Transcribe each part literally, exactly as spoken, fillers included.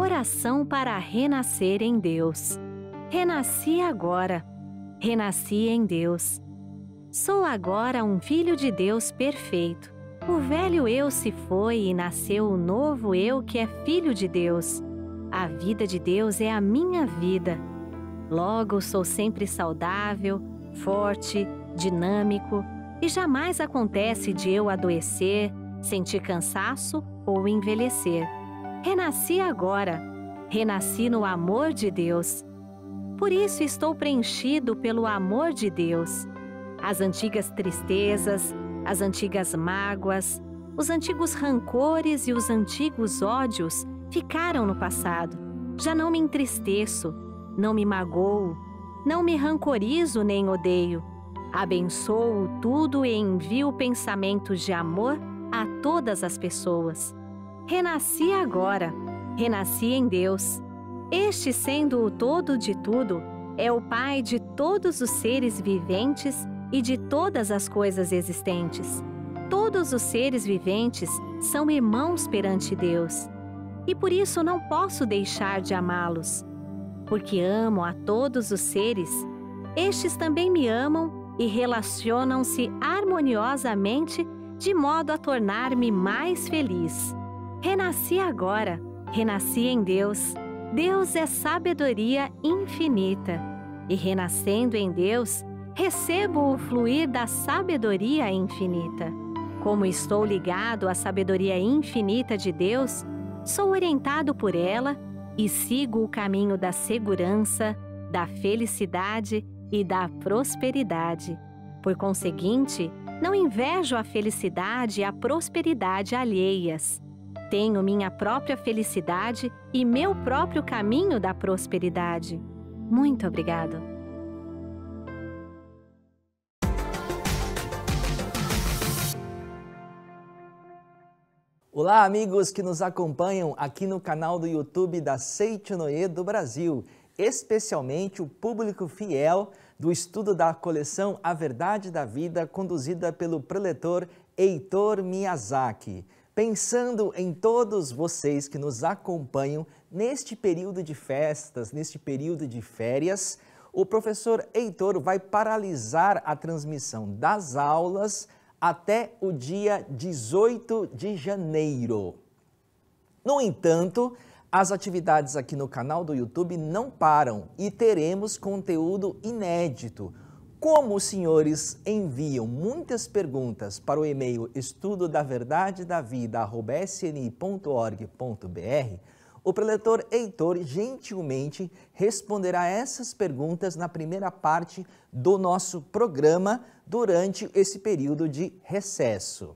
oração para renascer em Deus. Renasci agora. Renasci em Deus. Sou agora um filho de Deus perfeito. O velho eu se foi e nasceu o novo eu que é filho de Deus. A vida de Deus é a minha vida. Logo, sou sempre saudável, forte, dinâmico e jamais acontece de eu adoecer, sentir cansaço ou envelhecer. Renasci agora. Renasci no amor de Deus. Por isso estou preenchido pelo amor de Deus. As antigas tristezas, as antigas mágoas, os antigos rancores e os antigos ódios ficaram no passado. Já não me entristeço, não me magoo, não me rancorizo nem odeio. Abençoo tudo e envio pensamentos de amor a todas as pessoas. Renasci agora, renasci em Deus. Este, sendo o todo de tudo, é o Pai de todos os seres viventes e de todas as coisas existentes. Todos os seres viventes são irmãos perante Deus. E por isso não posso deixar de amá-los. Porque amo a todos os seres, estes também me amam e relacionam-se harmoniosamente de modo a tornar-me mais feliz. Renasci agora, renasci em Deus. Deus é sabedoria infinita. E renascendo em Deus, recebo o fluir da sabedoria infinita. Como estou ligado à sabedoria infinita de Deus, sou orientado por ela e sigo o caminho da segurança, da felicidade e da prosperidade. Por conseguinte, não invejo a felicidade e a prosperidade alheias. Tenho minha própria felicidade e meu próprio caminho da prosperidade. Muito obrigado. Olá, amigos que nos acompanham aqui no canal do YouTube da Seichonoye do Brasil, especialmente o público fiel do estudo da coleção A Verdade da Vida, conduzida pelo preletor Heitor Miyazaki. Pensando em todos vocês que nos acompanham neste período de festas, neste período de férias, o professor Heitor vai paralisar a transmissão das aulas até o dia dezoito de janeiro. No entanto, as atividades aqui no canal do YouTube não param e teremos conteúdo inédito. Como os senhores enviam muitas perguntas para o e-mail estudo da verdade da vida arroba s n i ponto org ponto b r, o preletor Heitor gentilmente responderá essas perguntas na primeira parte do nosso programa durante esse período de recesso.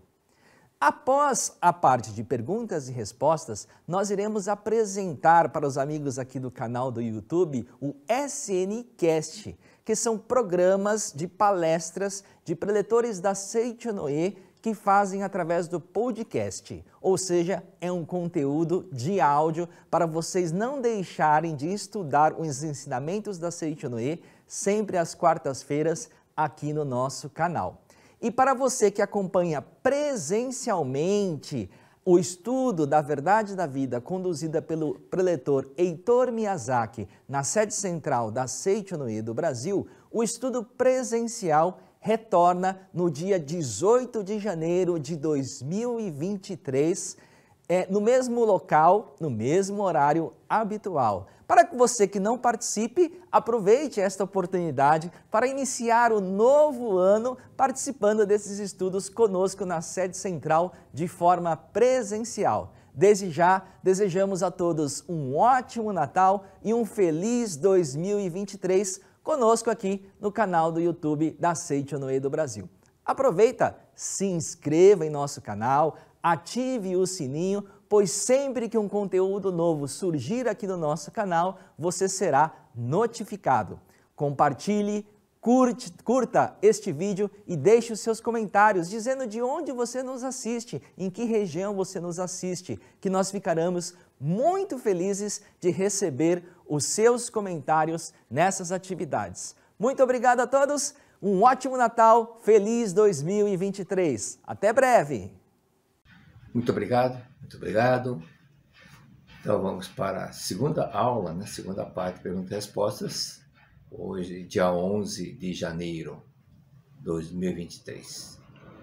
Após a parte de perguntas e respostas, nós iremos apresentar para os amigos aqui do canal do YouTube o S N Cast, que são programas de palestras de preletores da Seichonoye que fazem através do podcast, ou seja, é um conteúdo de áudio para vocês não deixarem de estudar os ensinamentos da Seichonoye sempre às quartas-feiras aqui no nosso canal. E para você que acompanha presencialmente o estudo da Verdade da Vida conduzida pelo preletor Heitor Miyazaki na sede central da Seichonoye do Brasil, o estudo presencial retorna no dia dezoito de janeiro de dois mil e vinte e três, é, no mesmo local, no mesmo horário habitual. Para que você que não participe, aproveite esta oportunidade para iniciar o novo ano participando desses estudos conosco na sede central de forma presencial. Desde já, desejamos a todos um ótimo Natal e um feliz dois mil e vinte e três conosco aqui no canal do YouTube da Seichonoye do Brasil. Aproveita, se inscreva em nosso canal, ative o sininho, pois sempre que um conteúdo novo surgir aqui no nosso canal, você será notificado. Compartilhe, curte, curta este vídeo e deixe os seus comentários dizendo de onde você nos assiste, em que região você nos assiste, que nós ficaremos muito felizes de receber os seus comentários nessas atividades. Muito obrigado a todos, um ótimo Natal, feliz dois mil e vinte e três. Até breve! Muito obrigado, muito obrigado. Então vamos para a segunda aula, né? Segunda parte, perguntas e respostas. Hoje, dia onze de janeiro de dois mil e vinte e três.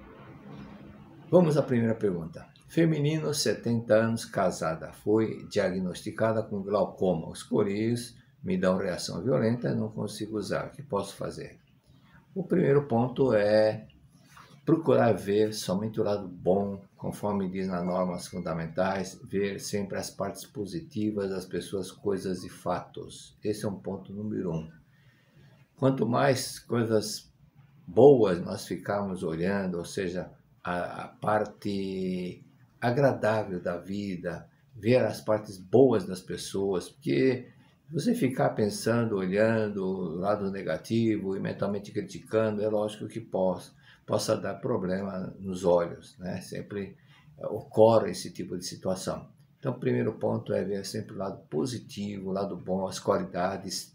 Vamos à primeira pergunta. Feminino, setenta anos, casada. Foi diagnosticada com glaucoma. Os coreios me dão reação violenta e não consigo usar. O que posso fazer? O primeiro ponto é procurar ver somente o lado bom, conforme diz nas normas fundamentais, ver sempre as partes positivas das pessoas, coisas e fatos. Esse é um ponto número um. Quanto mais coisas boas nós ficarmos olhando, ou seja, a, a parte agradável da vida, ver as partes boas das pessoas, porque você ficar pensando, olhando o lado negativo e mentalmente criticando, é lógico que possa, possa dar problema nos olhos, né? Sempre ocorre esse tipo de situação. Então, o primeiro ponto é ver sempre o lado positivo, o lado bom, as qualidades,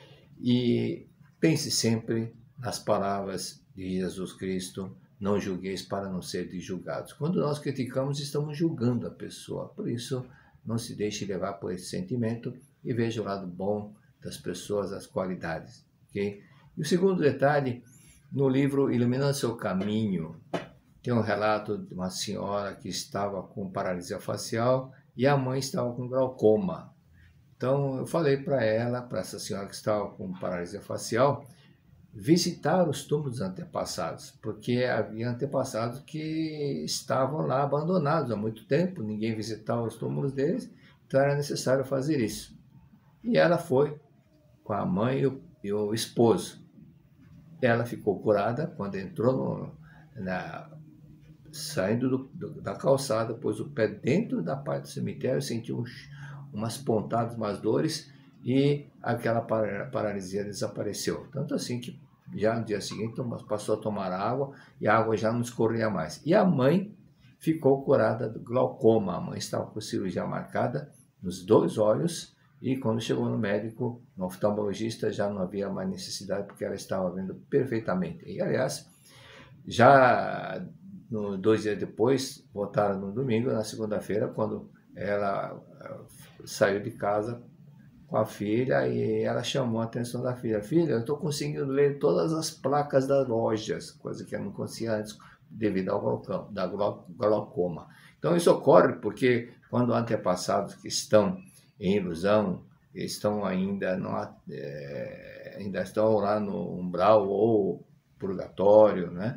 e pense sempre nas palavras de Jesus Cristo: não julgueis para não ser julgados. Quando nós criticamos, estamos julgando a pessoa. Por isso, não se deixe levar por esse sentimento e veja o lado bom das pessoas, as qualidades. Okay? E o segundo detalhe, no livro Iluminando Seu Caminho, tem um relato de uma senhora que estava com paralisia facial e a mãe estava com glaucoma. Então, eu falei para ela, para essa senhora que estava com paralisia facial, visitar os túmulos antepassados, porque havia antepassados que estavam lá abandonados há muito tempo, ninguém visitava os túmulos deles, então era necessário fazer isso. E ela foi com a mãe e o, e o esposo. Ela ficou curada quando entrou no, na, saindo do, do, da calçada, pôs o pé dentro da parte do cemitério, sentiu uns, umas pontadas, umas dores, e aquela paralisia desapareceu. Tanto assim que já no dia seguinte passou a tomar água e a água já não escorria mais. E a mãe ficou curada do glaucoma. A mãe estava com cirurgia marcada nos dois olhos e quando chegou no médico, no oftalmologista, já não havia mais necessidade porque ela estava vendo perfeitamente. E aliás, já no, dois dias depois, voltaram no domingo, na segunda-feira, quando ela saiu de casa com a filha e ela chamou a atenção da filha. Filha, eu estou conseguindo ler todas as placas das lojas, coisa que eu não conseguia antes devido ao glaucoma, da glaucoma. Então isso ocorre porque quando antepassados que estão em ilusão, estão ainda, no, é, ainda estão lá no umbral ou purgatório, né?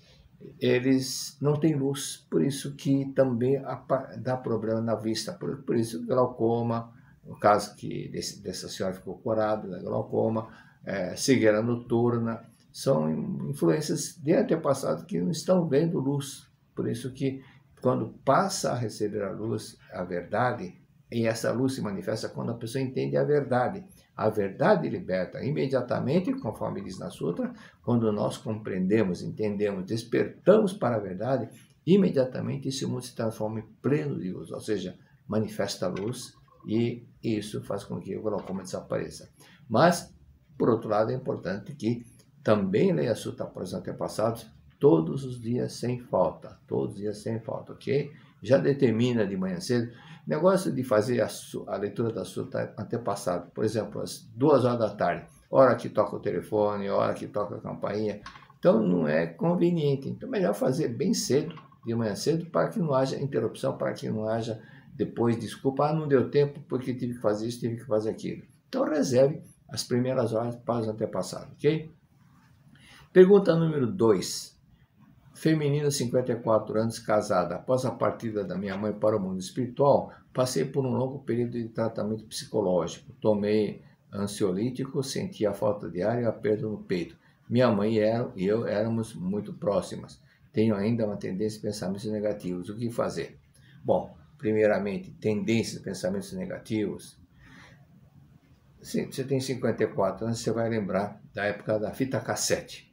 Eles não têm luz, por isso que também dá problema na vista, por, por isso glaucoma. No caso que desse, dessa senhora ficou curada da glaucoma, é, cegueira noturna, são influências de antepassados que não estão vendo luz. Por isso que quando passa a receber a luz, a verdade, e essa luz se manifesta quando a pessoa entende a verdade. A verdade liberta imediatamente, conforme diz na Sutra, quando nós compreendemos, entendemos, despertamos para a verdade, imediatamente esse mundo se transforma em pleno de luz, ou seja, manifesta a luz, e isso faz com que o glaucoma desapareça. Mas, por outro lado, é importante que também leia a Sutra para os antepassados todos os dias sem falta, todos os dias sem falta, ok? Já determina de manhã cedo, negócio de fazer a, a leitura da Sutra antepassado, por exemplo, às duas horas da tarde, hora que toca o telefone, hora que toca a campainha, então não é conveniente, então é melhor fazer bem cedo, de manhã cedo, para que não haja interrupção, para que não haja depois desculpa, ah, não deu tempo porque tive que fazer isso, tive que fazer aquilo. Então reserve as primeiras horas para os antepassados, ok? Pergunta número dois. Feminina, cinquenta e quatro anos, casada. Após a partida da minha mãe para o mundo espiritual, passei por um longo período de tratamento psicológico. Tomei ansiolítico, senti a falta de ar e aperto no peito. Minha mãe e eu éramos muito próximas. Tenho ainda uma tendência de pensamentos negativos. O que fazer? Bom, primeiramente, tendências, pensamentos negativos. Se você tem cinquenta e quatro anos, você vai lembrar da época da fita cassete.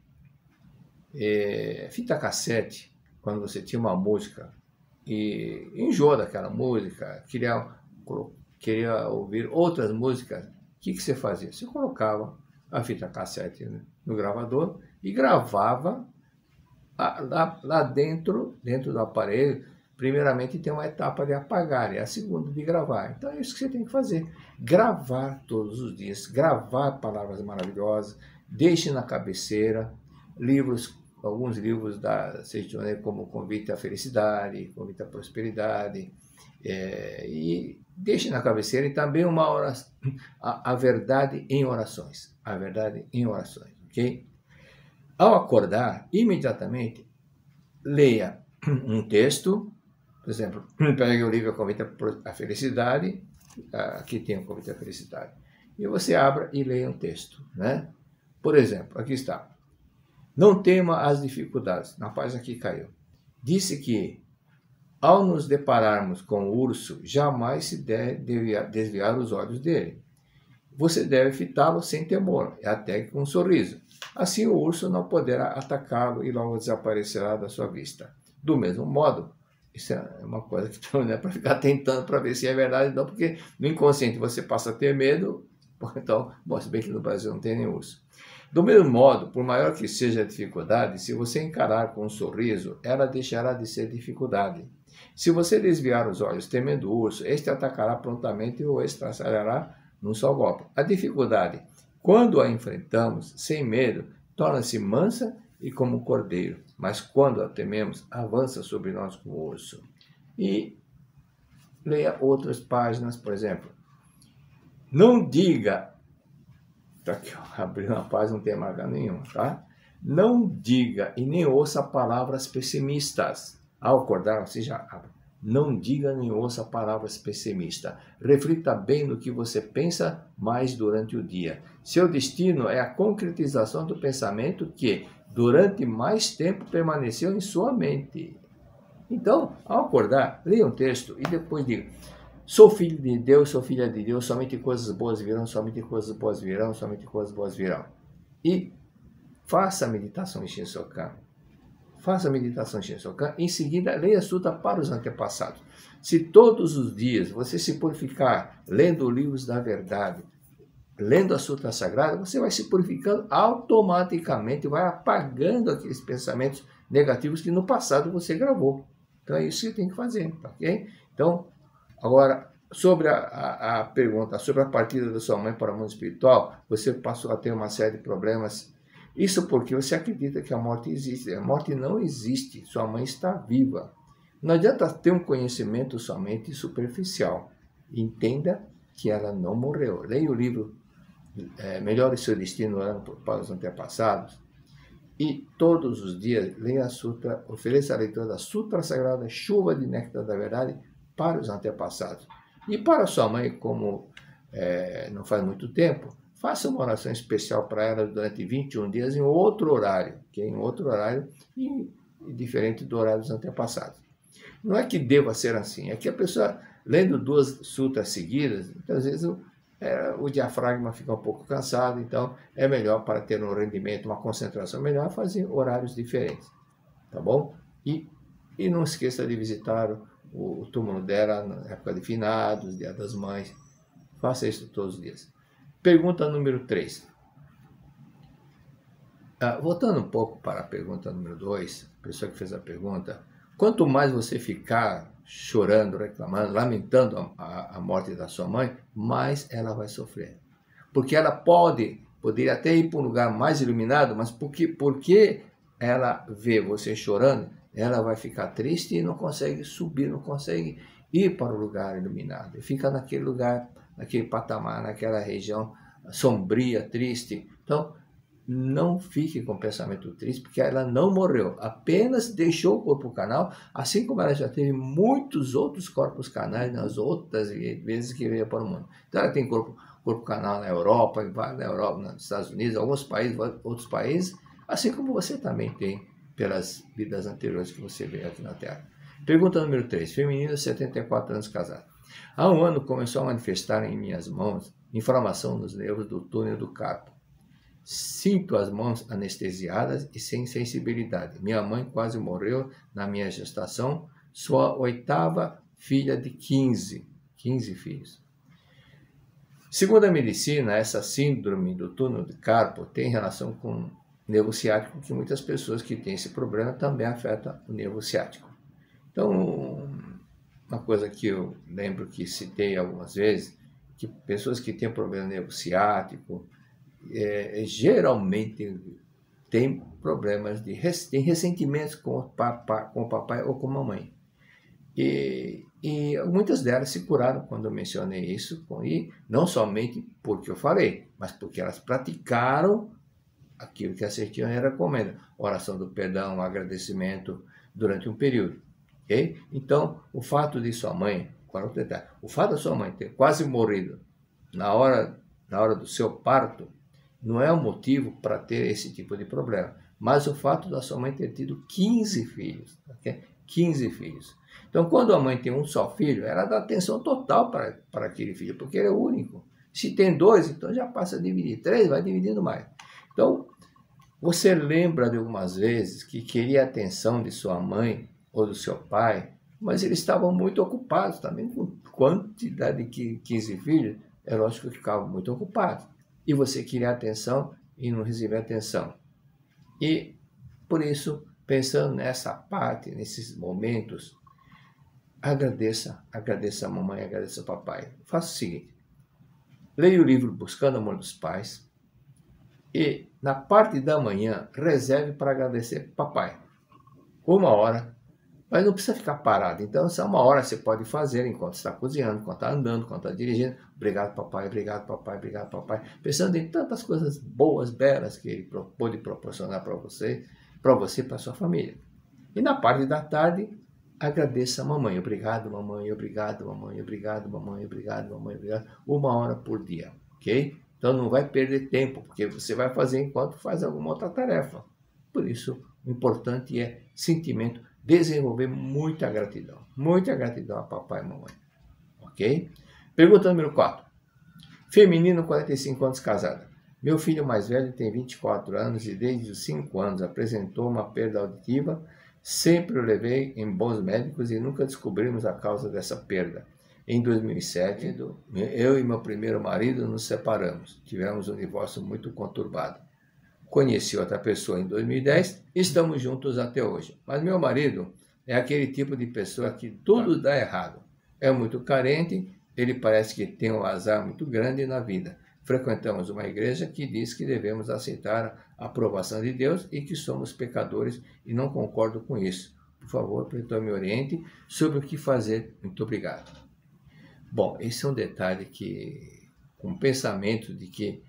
É, fita cassete, quando você tinha uma música e enjoou daquela música, queria, queria ouvir outras músicas, o que, que você fazia? Você colocava a fita cassete no gravador e gravava lá, lá dentro, dentro do aparelho, primeiramente tem uma etapa de apagar, e a segunda de gravar. Então é isso que você tem que fazer. Gravar todos os dias, gravar palavras maravilhosas, deixe na cabeceira, livros, alguns livros da Seitonê, como Convite à Felicidade, Convite à Prosperidade, é, e deixe na cabeceira, e também uma oração, a, a verdade em orações, a verdade em orações, ok? Ao acordar, imediatamente, leia um texto, por exemplo, pegue o livro Convite à Felicidade, aqui tem o Convite à Felicidade, e você abra e leia um texto, né? Por exemplo, aqui está. Não tema as dificuldades. Na página que caiu. Disse que, ao nos depararmos com o urso, jamais se deve desviar os olhos dele. Você deve fitá-lo sem temor, até com um sorriso. Assim o urso não poderá atacá-lo e logo desaparecerá da sua vista. Do mesmo modo, isso é uma coisa que não é para ficar tentando para ver se é verdade, não, porque no inconsciente você passa a ter medo, então, bom, se bem que no Brasil não tem nem urso. Do mesmo modo, por maior que seja a dificuldade, se você encarar com um sorriso, ela deixará de ser dificuldade. Se você desviar os olhos temendo o urso, este atacará prontamente ou estraçalhará num só golpe. A dificuldade, quando a enfrentamos sem medo, torna-se mansa e como um cordeiro, mas quando a tememos, avança sobre nós como urso. E leia outras páginas, por exemplo. Não diga... Tá aqui, ó, abri uma página, não tem marca nenhuma, tá? Não diga e nem ouça palavras pessimistas. Ao acordar, você já abre. Não diga nem ouça palavras pessimistas. Reflita bem no que você pensa mais durante o dia. Seu destino é a concretização do pensamento que, durante mais tempo, permaneceu em sua mente. Então, ao acordar, leia um texto e depois diga: sou filho de Deus, sou filha de Deus, somente coisas boas virão, somente coisas boas virão, somente coisas boas virão. E faça a meditação em Shinsokan. Faça a meditação em Shinsokan. Em seguida, leia a Sutra para os antepassados. Se todos os dias você se purificar lendo livros da verdade, lendo a Sutra Sagrada, você vai se purificando automaticamente, vai apagando aqueles pensamentos negativos que no passado você gravou. Então é isso que tem que fazer, ok? Então, agora, sobre a, a, a pergunta, sobre a partida da sua mãe para o mundo espiritual, você passou a ter uma série de problemas. Isso porque você acredita que a morte existe. A morte não existe, sua mãe está viva. Não adianta ter um conhecimento somente superficial. Entenda que ela não morreu. Leia o livro é, Melhore Seu Destino Orando para os Antepassados. E todos os dias leia a Sutra, ofereça a leitura da Sutra Sagrada, Chuva de Néctar da Verdade, para os antepassados. E para sua mãe, como é, não faz muito tempo, faça uma oração especial para ela durante vinte e um dias em outro horário, que é em outro horário e, e diferente do horário dos antepassados. Não é que deva ser assim, é que a pessoa, lendo duas sutras seguidas, às vezes o, é, o diafragma fica um pouco cansado, então é melhor, para ter um rendimento, uma concentração melhor, fazer horários diferentes, tá bom? E, e não esqueça de visitar o, o túmulo dela na época de finados, Dia das Mães. Faça isso todos os dias. Pergunta número três. Ah, voltando um pouco para a pergunta número dois, a pessoa que fez a pergunta, quanto mais você ficar chorando, reclamando, lamentando a, a, a morte da sua mãe, mais ela vai sofrer. Porque ela pode, poderia até ir para um lugar mais iluminado, mas porque, porque ela vê você chorando, ela vai ficar triste e não consegue subir, não consegue ir para o lugar iluminado. Fica naquele lugar, naquele patamar, naquela região sombria, triste. Então, não fique com pensamento triste, porque ela não morreu, apenas deixou o corpo canal, assim como ela já teve muitos outros corpos canais nas outras vezes que veio para o mundo. Então, ela tem corpo, corpo canal na Europa, na Europa, nos Estados Unidos, alguns países, outros países, assim como você também tem pelas vidas anteriores que você veio aqui na Terra. Pergunta número três. Feminino, setenta e quatro anos, casado. Há um ano começou a manifestar em minhas mãos inflamação nos nervos do túnel do carpo. Sinto as mãos anestesiadas e sem sensibilidade. Minha mãe quase morreu na minha gestação, sua oitava filha de quinze, quinze filhos. Segundo a medicina, essa síndrome do túnel do carpo tem relação com o nervo ciático, que muitas pessoas que têm esse problema também afeta o nervo ciático. Então, uma coisa que eu lembro que citei algumas vezes, que pessoas que têm problema nervo ciático, é, geralmente têm problemas de têm ressentimentos com o, papai, com o papai ou com a mamãe. E, e muitas delas se curaram quando eu mencionei isso, e não somente porque eu falei, mas porque elas praticaram aquilo que a Sertione recomenda, oração do perdão, agradecimento durante um período. Okay? Então, o fato de sua mãe, qual é o detalhe? O fato da sua mãe ter quase morrido na hora, na hora do seu parto, não é um motivo para ter esse tipo de problema, mas o fato da sua mãe ter tido quinze filhos, okay? quinze filhos. Então, quando a mãe tem um só filho, ela dá atenção total para, para aquele filho, porque ele é único. Se tem dois, então já passa a dividir. Três, vai dividindo mais. Então, você lembra de algumas vezes que queria a atenção de sua mãe ou do seu pai, mas eles estavam muito ocupados também, com quantidade de quinze filhos, é lógico que ficavam muito ocupados. E você queria atenção e não recebia atenção. E, por isso, pensando nessa parte, nesses momentos, agradeça, agradeça a mamãe, agradeça ao papai. Faça o seguinte, leia o livro Buscando o Amor dos Pais e, na parte da manhã, reserve para agradecer papai. Uma hora, mas não precisa ficar parado. Então, essa uma hora você pode fazer enquanto está cozinhando, enquanto está andando, enquanto está dirigindo. Obrigado, papai, obrigado, papai, obrigado, papai. Pensando em tantas coisas boas, belas que ele pôde proporcionar para você, para você e para sua família. E na parte da tarde, agradeça a mamãe. Obrigado, mamãe, obrigado, mamãe, obrigado, mamãe, obrigado, mamãe, obrigado. Uma hora por dia, ok? Então não vai perder tempo, porque você vai fazer enquanto faz alguma outra tarefa. Por isso, o importante é sentimento, desenvolver muita gratidão. Muita gratidão a papai e mamãe, ok? Pergunta número quatro. Feminino, quarenta e cinco anos, casada. Meu filho mais velho tem vinte e quatro anos e desde os cinco anos apresentou uma perda auditiva. Sempre o levei em bons médicos e nunca descobrimos a causa dessa perda. Em dois mil e sete, eu e meu primeiro marido nos separamos. Tivemos um divórcio muito conturbado. Conheci outra pessoa em dois mil e dez e estamos juntos até hoje. Mas meu marido é aquele tipo de pessoa que tudo dá errado. É muito carente, ele parece que tem um azar muito grande na vida. Frequentamos uma igreja que diz que devemos aceitar a aprovação de Deus e que somos pecadores e não concordo com isso. Por favor, então me oriente sobre o que fazer. Muito obrigado. Bom, esse é um detalhe que, com o pensamento de que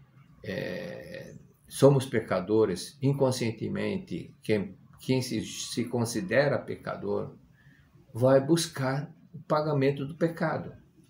é, somos pecadores, inconscientemente, quem, quem se, se considera pecador vai buscar o pagamento do pecado.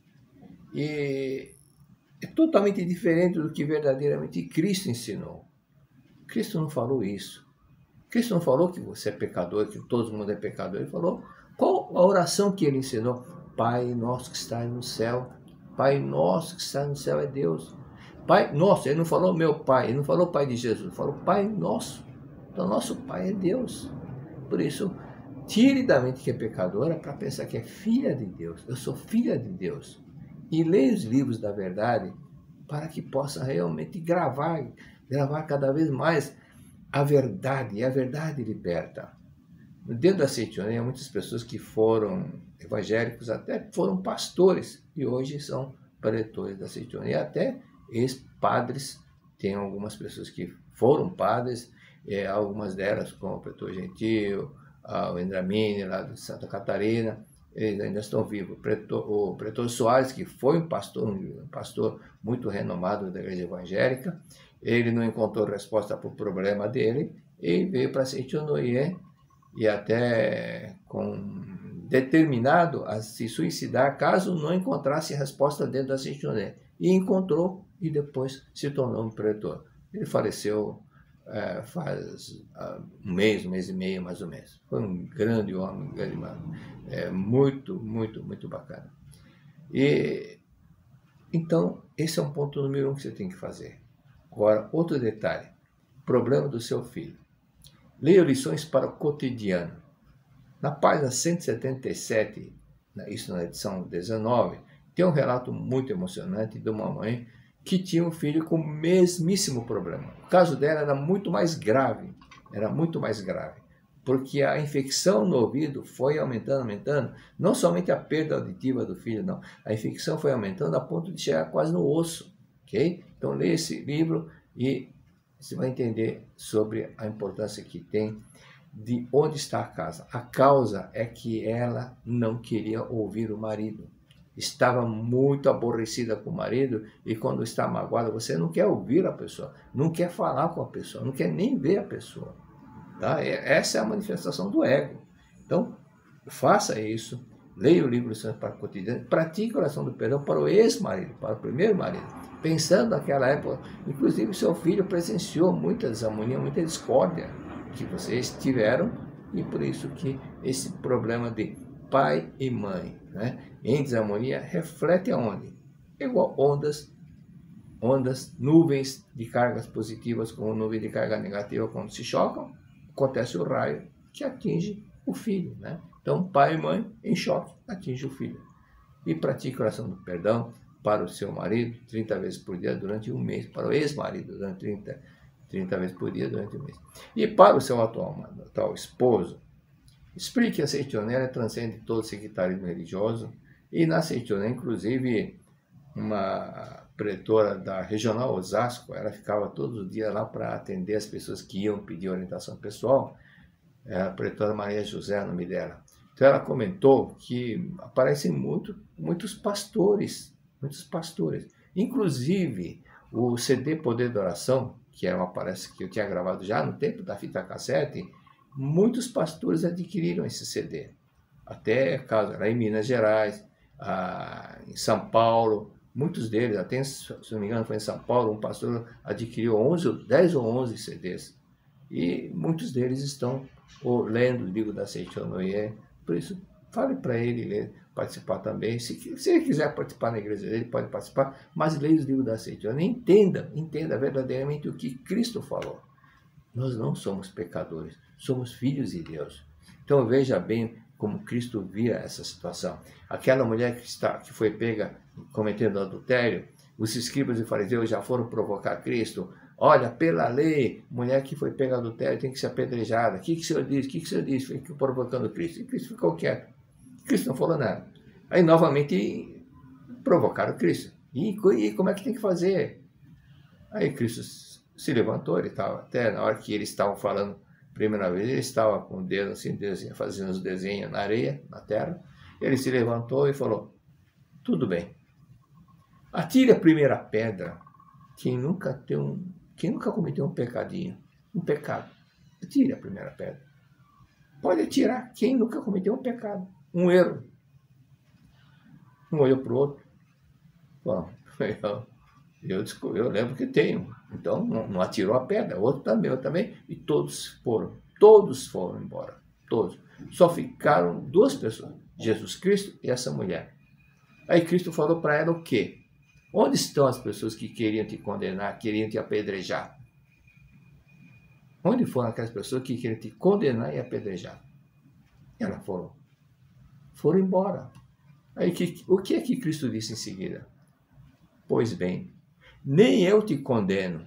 E é totalmente diferente do que verdadeiramente Cristo ensinou. Cristo não falou isso. Cristo não falou que você é pecador, que todo mundo é pecador. Ele falou qual a oração que ele ensinou. Pai nosso que está no céu. Pai nosso que está no céu é Deus. Pai nosso, ele não falou meu pai, ele não falou pai de Jesus, ele falou Pai nosso. Então nosso pai é Deus. Por isso, tire da mente que é pecadora para pensar que é filha de Deus. Eu sou filha de Deus. E leia os livros da verdade para que possa realmente gravar, gravar cada vez mais a verdade. E a verdade liberta. Dentro da Sertione, há muitas pessoas que foram evangélicos, até foram pastores, e hoje são preletores da Sertione. E até ex-padres, tem algumas pessoas que foram padres, é, algumas delas, como o pretor Gentil, o Endramini, lá de Santa Catarina, eles ainda estão vivos. O pretor, o pretor Soares, que foi um pastor, um pastor muito renomado da igreja evangélica, ele não encontrou resposta para o problema dele, e veio para Sertione, e até com determinado a se suicidar caso não encontrasse resposta dentro da Sertione. E encontrou e depois se tornou um pretor. Ele faleceu é, faz uh, um mês, um mês e meio mais ou menos. Foi um grande homem, um grande mano. É, muito, muito, muito bacana. E, então, esse é um ponto número um que você tem que fazer. Agora, outro detalhe. Problema do seu filho. Leia lições para o cotidiano. Na página cento e setenta e sete, isso na edição dezenove, tem um relato muito emocionante de uma mãe que tinha um filho com o mesmíssimo problema. O caso dela era muito mais grave, era muito mais grave. porque a infecção no ouvido foi aumentando, aumentando, não somente a perda auditiva do filho, não, a infecção foi aumentando a ponto de chegar quase no osso, ok? Então leia esse livro e você vai entender sobre a importância que tem de onde está a casa. A causa é que ela não queria ouvir o marido. Estava muito aborrecida com o marido, e quando está magoada, você não quer ouvir a pessoa, não quer falar com a pessoa, não quer nem ver a pessoa. Tá? Essa é a manifestação do ego. Então, faça isso, leia o livro Lições para o Cotidiano, pratique a oração do perdão para o ex-marido, para o primeiro marido, pensando naquela época, inclusive seu filho presenciou muita desarmonia, muita discórdia que vocês tiveram, e por isso que esse problema de pai e mãe, né, em desarmonia, reflete aonde? Igual ondas, ondas, nuvens de cargas positivas com nuvem de carga negativa, quando se chocam, acontece o raio que atinge o filho, né? Então, pai e mãe em choque atinge o filho. E pratique a oração do perdão para o seu marido trinta vezes por dia durante um mês, para o ex-marido durante trinta, trinta vezes por dia durante um mês. E para o seu atual, atual esposo, explique que a Seitonera transcende todo sectarismo religioso, e na Seitonera, inclusive, uma pretora da Regional Osasco, ela ficava todos os dias lá para atender as pessoas que iam pedir orientação pessoal, é a pretora Maria José, o nome dela. Então ela comentou que aparecem muito, muitos pastores, muitos pastores, inclusive o C D Poder da Oração, que é uma palestra que eu tinha gravado já no tempo da fita cassete, muitos pastores adquiriram esse C D, até caso era em Minas Gerais, ah, em São Paulo, muitos deles, até se não me engano foi em São Paulo, um pastor adquiriu onze, dez ou onze C Ds, e muitos deles estão ou, lendo o livro da Seitonera. Por isso, fale para ele ler, participar também. Se, se ele quiser participar na igreja dele, pode participar, mas leia os livros da Seitonera. Entenda, entenda verdadeiramente o que Cristo falou. Nós não somos pecadores, somos filhos de Deus. Então veja bem como Cristo via essa situação. Aquela mulher que, está, que foi pega cometendo adultério, os escribas e fariseus já foram provocar Cristo. Olha, pela lei, mulher que foi pega adultério tem que ser apedrejada. O que, que o senhor diz? O que, que o senhor diz? Foi provocando Cristo. E Cristo ficou quieto. Cristo não falou nada. Aí novamente provocaram Cristo. E, e como é que tem que fazer? Aí Cristo se levantou, ele estava, até na hora que eles estavam falando primeira vez, ele estava com o dedo assim, desenho, fazendo os desenhos na areia, na terra. Ele se levantou e falou: tudo bem, atire a primeira pedra quem nunca, tem um, quem nunca cometeu um pecadinho, um pecado. Atire a primeira pedra. Pode atirar quem nunca cometeu um pecado, um erro. Um olhou para o outro. Bom, eu, eu, eu lembro que tenho. Então, não, não atirou a pedra. O outro também, eu também. E todos foram. Todos foram embora. Todos. Só ficaram duas pessoas. Jesus Cristo e essa mulher. Aí Cristo falou para ela o quê? Onde estão as pessoas que queriam te condenar, queriam te apedrejar? Onde foram aquelas pessoas que queriam te condenar e apedrejar? Elas foram. Foram embora. Aí que, o que é que Cristo disse em seguida? Pois bem, nem eu te condeno.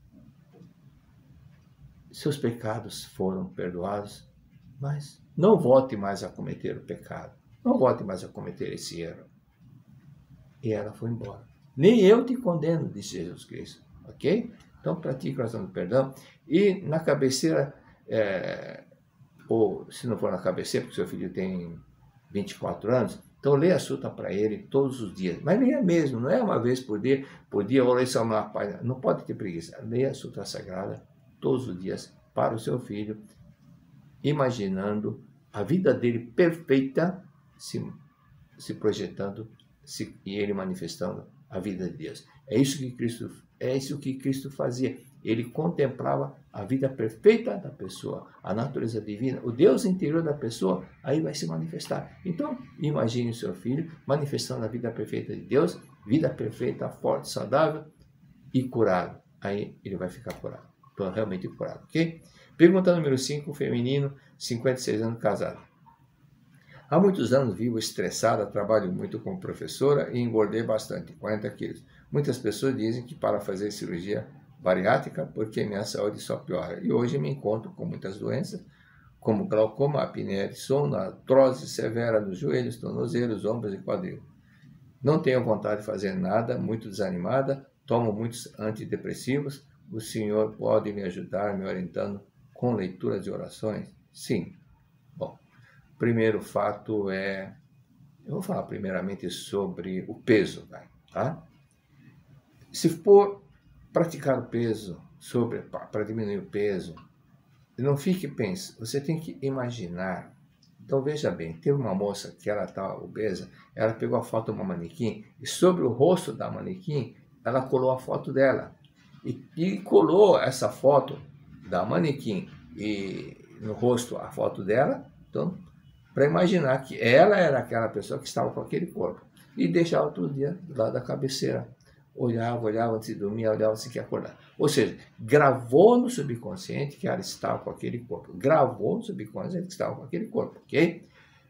Seus pecados foram perdoados, mas não volte mais a cometer o pecado. Não volte mais a cometer esse erro. E ela foi embora. Nem eu te condeno, disse Jesus Cristo. Ok? Então, pratique a oração do perdão. E na cabeceira, é, ou se não for na cabeceira, porque seu filho tem vinte e quatro anos, então leia a suta para ele todos os dias. Mas leia mesmo, não é uma vez por dia, por dia ou leia só uma página. Não pode ter preguiça. Leia a suta sagrada todos os dias para o seu filho, imaginando a vida dele perfeita, se, se projetando se, e ele manifestando a vida de Deus. É isso que Cristo, é isso que Cristo fazia. Ele contemplava a vida perfeita da pessoa, a natureza divina, o Deus interior da pessoa, aí vai se manifestar. Então, imagine o seu filho manifestando a vida perfeita de Deus, vida perfeita, forte, saudável e curado. Aí ele vai ficar curado, então, realmente curado, ok? Pergunta número cinco, feminino, cinquenta e seis anos, casado. Há muitos anos vivo estressada, trabalho muito como professora e engordei bastante, quarenta quilos. Muitas pessoas dizem que para fazer cirurgia bariátrica porque minha saúde só piora. E hoje me encontro com muitas doenças. como glaucoma, apneia de sono, artrose severa nos joelhos, tornozelos, ombros e quadril. Não tenho vontade de fazer nada, muito desanimada, tomo muitos antidepressivos. O senhor pode me ajudar me orientando com leituras e orações? Sim. Bom, primeiro fato é... Eu vou falar primeiramente sobre o peso, tá? Se for praticar o peso, sobre para diminuir o peso, não fique pensando, você tem que imaginar. Então veja bem, teve uma moça que ela estava obesa, ela pegou a foto de uma manequim e sobre o rosto da manequim, ela colou a foto dela. E, e colou essa foto da manequim e no rosto a foto dela, então, para imaginar que ela era aquela pessoa que estava com aquele corpo. E deixava todo dia do lado da cabeceira. Olhava, olhava antes de dormir, olhava assim que ia acordar. Ou seja, gravou no subconsciente que ela estava com aquele corpo. Gravou no subconsciente que estava com aquele corpo, ok?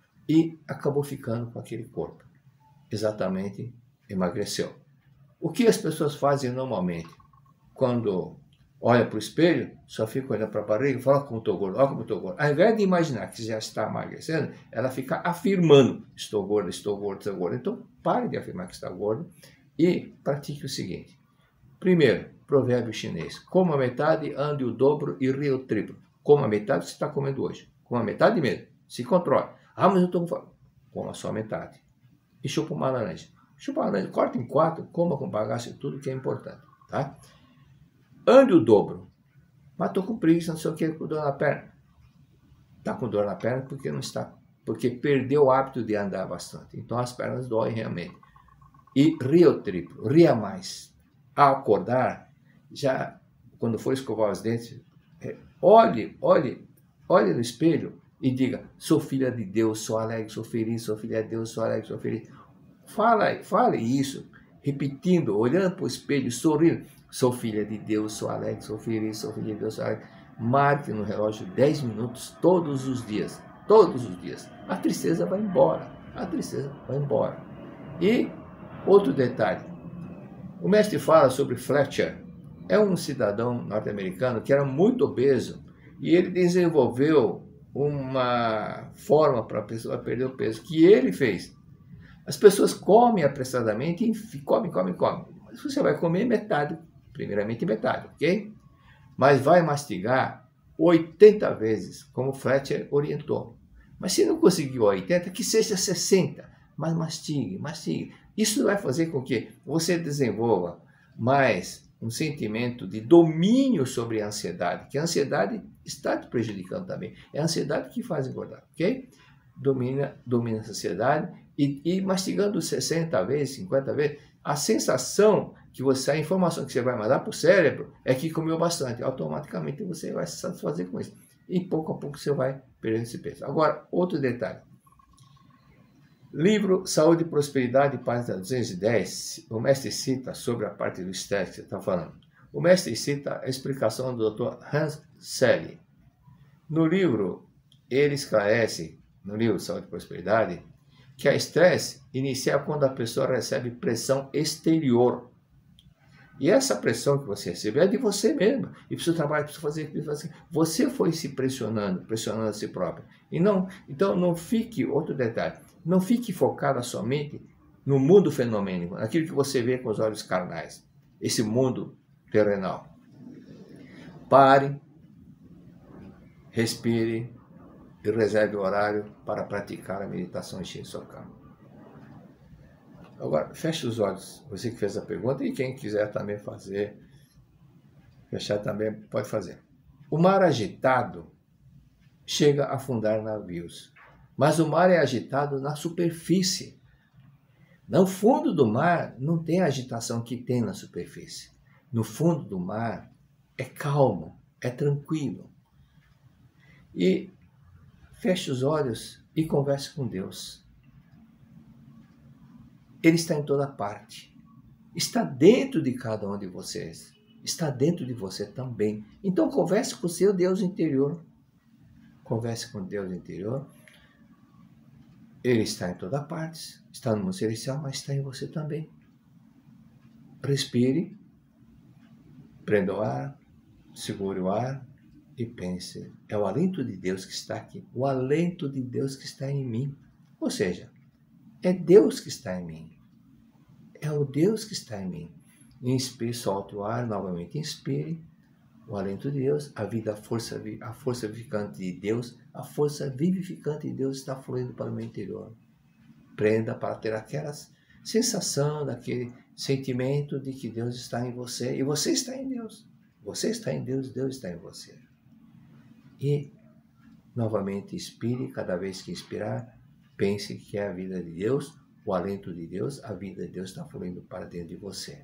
E acabou ficando com aquele corpo. Exatamente, emagreceu. O que as pessoas fazem normalmente? Quando olha para o espelho, só fica olhando para a barriga e fala, como estou gordo, olha como estou gordo. Ao invés de imaginar que já está emagrecendo, ela fica afirmando, estou gordo, estou gordo, estou gordo. Então, pare de afirmar que está gordo. E pratique o seguinte. Primeiro, provérbio chinês. Coma a metade, ande o dobro e ria o triplo. Coma a metade que você está comendo hoje. Coma a metade mesmo. Se controle. Ah, mas eu estou com fome. Coma só a metade. E chupa uma laranja. Chupa uma laranja, corta em quatro, coma com bagaço e tudo que é importante. Tá? Ande o dobro. Mas estou com preguiça, não sei o que, com dor na perna. Está com dor na perna porque não está, porque perdeu o hábito de andar bastante. Então as pernas doem realmente. E ria o triplo, ria mais. Ao acordar, já quando for escovar os dentes, é, olhe, olhe, olhe no espelho e diga, sou filha de Deus, sou alegre, sou feliz, sou filha de Deus, sou alegre, sou feliz. Fala, fale isso, repetindo, olhando para o espelho, sorrindo. Sou filha de Deus, sou alegre, sou feliz, sou filha de Deus, sou alegre. Marque no relógio dez minutos todos os dias, todos os dias. A tristeza vai embora, a tristeza vai embora. E outro detalhe, o mestre fala sobre Fletcher, é um cidadão norte-americano que era muito obeso e ele desenvolveu uma forma para a pessoa perder o peso, que ele fez. As pessoas comem apressadamente e comem, comem, comem. Mas você vai comer metade, primeiramente metade, ok? Mas vai mastigar oitenta vezes, como Fletcher orientou. Mas se não conseguiu oitenta, que seja sessenta, mas mastigue, mastigue. Isso vai fazer com que você desenvolva mais um sentimento de domínio sobre a ansiedade, que a ansiedade está te prejudicando também. É a ansiedade que faz engordar, ok? Domina, domina a ansiedade e, e mastigando sessenta vezes, cinquenta vezes, a sensação que você, a informação que você vai mandar para o cérebro é que comeu bastante. Automaticamente você vai se satisfazer com isso. E pouco a pouco você vai perdendo esse peso. Agora, outro detalhe. Livro Saúde, Prosperidade, página duzentos e dez, o mestre cita sobre a parte do estresse que você está falando. O mestre cita a explicação do doutor Hans Selye. No livro, ele esclarece, no livro Saúde e Prosperidade, que a estresse inicia quando a pessoa recebe pressão exterior. E essa pressão que você recebe é de você mesmo. E precisa trabalhar, precisa fazer, precisa fazer. Você foi se pressionando, pressionando a si próprio. E não, então não fique, outro detalhe, não fique focada somente no mundo fenomênico, naquilo que você vê com os olhos carnais, esse mundo terrenal. Pare, respire e reserve o horário para praticar a meditação Shinsokan. Agora, feche os olhos, você que fez a pergunta, e quem quiser também fazer, fechar também pode fazer. O mar agitado chega a afundar navios, mas o mar é agitado na superfície. No fundo do mar não tem a agitação que tem na superfície. No fundo do mar é calmo, é tranquilo. E feche os olhos e converse com Deus. Ele está em toda parte. Está dentro de cada um de vocês. Está dentro de você também. Então converse com o seu Deus interior. Converse com Deus interior. Ele está em toda parte. Está no mundo celestial, mas está em você também. Respire. Prenda o ar. Segure o ar. e pense, é o alento de Deus que está aqui, o alento de Deus que está em mim. Ou seja, é Deus que está em mim. É o Deus que está em mim. Inspire, solte o ar, novamente inspire o alento de Deus, a vida, a força, a força vivificante de Deus, a força vivificante de Deus está fluindo para o meu interior. Prenda para ter aquela sensação, daquele sentimento de que Deus está em você e você está em Deus. Você está em Deus, Deus está em você. E, novamente, inspire, cada vez que inspirar, pense que é a vida de Deus, o alento de Deus, a vida de Deus está fluindo para dentro de você.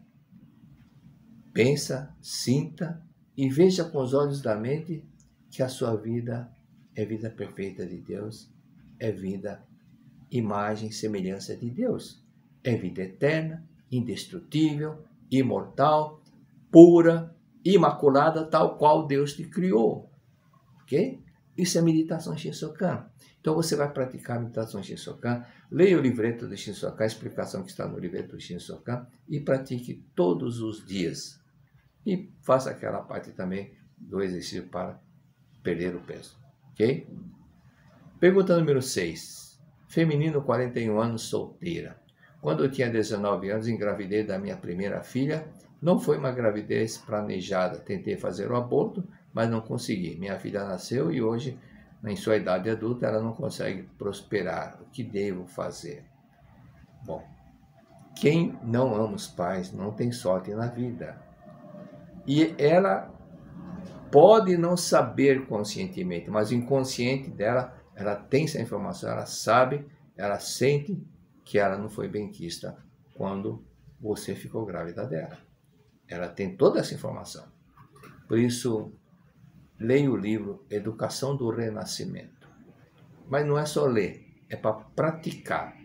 Pensa, sinta e veja com os olhos da mente que a sua vida é vida perfeita de Deus, é vida, imagem, semelhança de Deus. É vida eterna, indestrutível, imortal, pura, imaculada, tal qual Deus te criou. Ok? Isso é meditação Shinsokan. Então você vai praticar a meditação Shinsokan, leia o livreto do Shinsokan, a explicação que está no livreto do Shinsokan, e pratique todos os dias. E faça aquela parte também do exercício para perder o peso. Ok? Pergunta número seis. Feminino, quarenta e um anos, solteira. Quando eu tinha dezenove anos, engravidei da minha primeira filha. Não foi uma gravidez planejada. Tentei fazer o aborto, mas não consegui. Minha filha nasceu e hoje, em sua idade adulta, ela não consegue prosperar. O que devo fazer? Bom, quem não ama os pais não tem sorte na vida. E ela pode não saber conscientemente, mas o inconsciente dela, ela tem essa informação, ela sabe, ela sente que ela não foi benquista quando você ficou grávida dela. Ela tem toda essa informação. Por isso, leia o livro Educação do Renascimento. Mas não é só ler, é para praticar.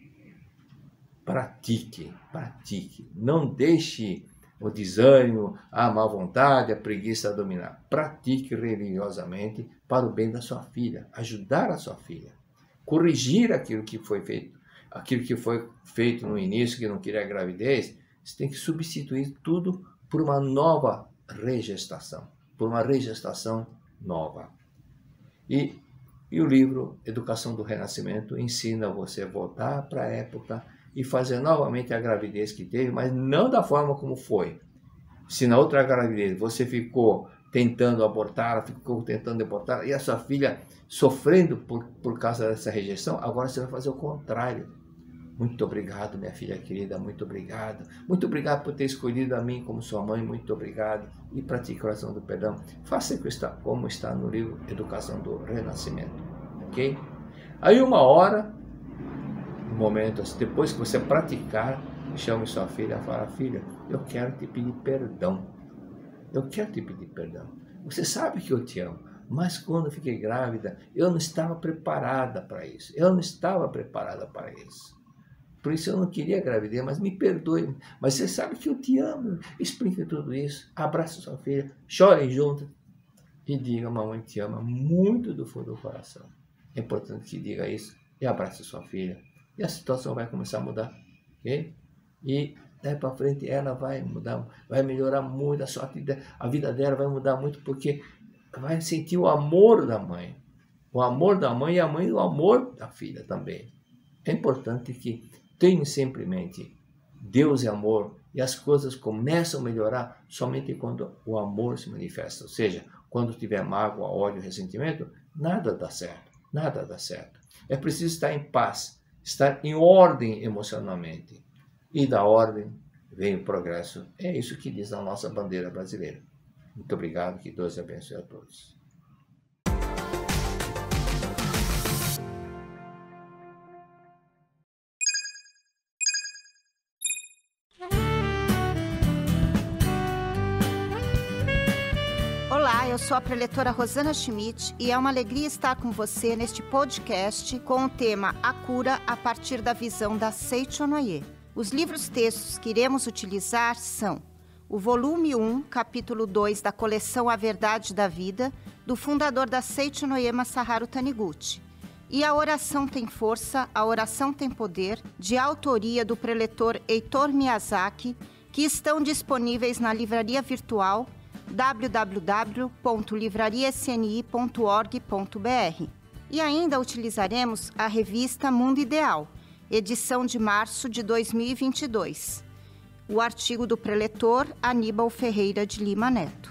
Pratique, pratique. Não deixe o desânimo, a má vontade, a preguiça dominar. Pratique religiosamente para o bem da sua filha, ajudar a sua filha, corrigir aquilo que foi feito, aquilo que foi feito no início, que não queria a gravidez. Você tem que substituir tudo por uma nova regestação, por uma regestação nova. E, e o livro Educação do Renascimento ensina você a voltar para a época e fazer novamente a gravidez que teve, mas não da forma como foi. Se na outra gravidez você ficou tentando abortar, ficou tentando abortar, e a sua filha sofrendo por, por causa dessa rejeição, agora você vai fazer o contrário. Muito obrigado, minha filha querida, muito obrigado. Muito obrigado por ter escolhido a mim como sua mãe, muito obrigado. E pratique a oração do perdão. Faça como está no livro Educação do Renascimento. Ok? Aí uma hora, um momento, depois que você praticar, chame sua filha e fala: filha, eu quero te pedir perdão. Eu quero te pedir perdão. Você sabe que eu te amo, mas quando eu fiquei grávida, eu não estava preparada para isso. Eu não estava preparada para isso. Por isso eu não queria gravidez, mas me perdoe. Mas você sabe que eu te amo. Explique tudo isso. Abrace sua filha, chorem junto e diga: mamãe te ama muito do fundo do coração. É importante que diga isso e abrace sua filha. E a situação vai começar a mudar. Okay? E daí para frente ela vai mudar, vai melhorar muito, a, sua vida, a vida dela vai mudar muito, porque vai sentir o amor da mãe. O amor da mãe e a mãe o amor da filha também. É importante que tenha sempre em mente: Deus é amor, e as coisas começam a melhorar somente quando o amor se manifesta. Ou seja, quando tiver mágoa, ódio, ressentimento, nada dá certo, nada dá certo. É preciso estar em paz, estar em ordem emocionalmente. E da ordem vem o progresso. É isso que diz a nossa bandeira brasileira. Muito obrigado, que Deus abençoe a todos. Olá, eu sou a preletora Rosana Schmidt e é uma alegria estar com você neste podcast com o tema A Cura a partir da visão da Seicho Noye. Os livros-textos que iremos utilizar são o volume um, capítulo dois da coleção A Verdade da Vida, do fundador da Seicho Noye, Masaharu Taniguchi, e A Oração Tem Força, A Oração Tem Poder, de autoria do preletor Heitor Miyazaki, que estão disponíveis na livraria virtual w w w ponto livraria s n i ponto org ponto b r. E ainda utilizaremos a revista Mundo Ideal, edição de março de dois mil e vinte e dois. O artigo do preletor Aníbal Ferreira de Lima Neto.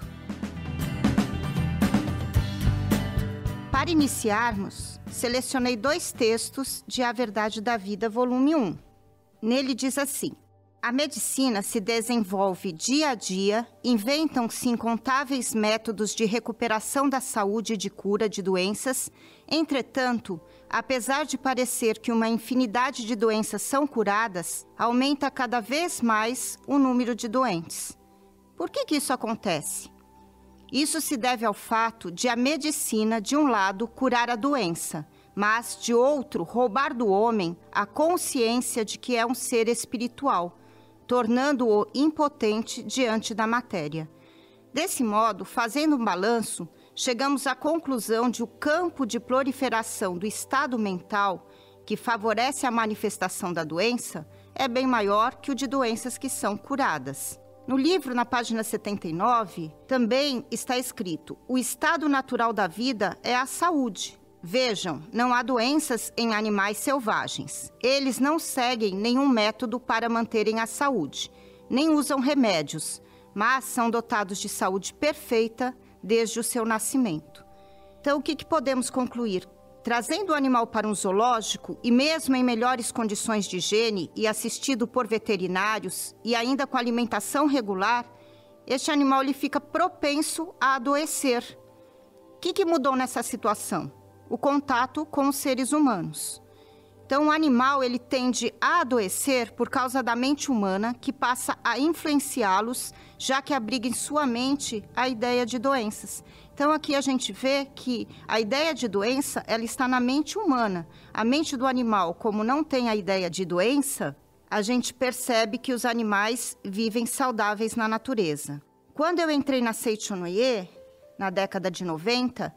Para iniciarmos, selecionei dois textos de A Verdade da Vida, volume um. Nele diz assim: a medicina se desenvolve dia a dia, inventam-se incontáveis métodos de recuperação da saúde e de cura de doenças. Entretanto, apesar de parecer que uma infinidade de doenças são curadas, aumenta cada vez mais o número de doentes. Por que que isso acontece? Isso se deve ao fato de a medicina, de um lado, curar a doença, mas, de outro, roubar do homem a consciência de que é um ser espiritual, tornando-o impotente diante da matéria. Desse modo, fazendo um balanço, chegamos à conclusão de que o campo de proliferação do estado mental, que favorece a manifestação da doença, é bem maior que o de doenças que são curadas. No livro, na página setenta e nove, também está escrito: o estado natural da vida é a saúde. Vejam, não há doenças em animais selvagens. Eles não seguem nenhum método para manterem a saúde, nem usam remédios, mas são dotados de saúde perfeita desde o seu nascimento. Então, o que que podemos concluir? Trazendo o animal para um zoológico, e mesmo em melhores condições de higiene e assistido por veterinários, e ainda com alimentação regular, este animal ele fica propenso a adoecer. O que que mudou nessa situação? O contato com os seres humanos. Então, o animal ele tende a adoecer por causa da mente humana, que passa a influenciá-los, já que abriga em sua mente a ideia de doenças. Então, aqui a gente vê que a ideia de doença ela está na mente humana. A mente do animal, como não tem a ideia de doença, a gente percebe que os animais vivem saudáveis na natureza. Quando eu entrei na Seichonoye, na década de noventa,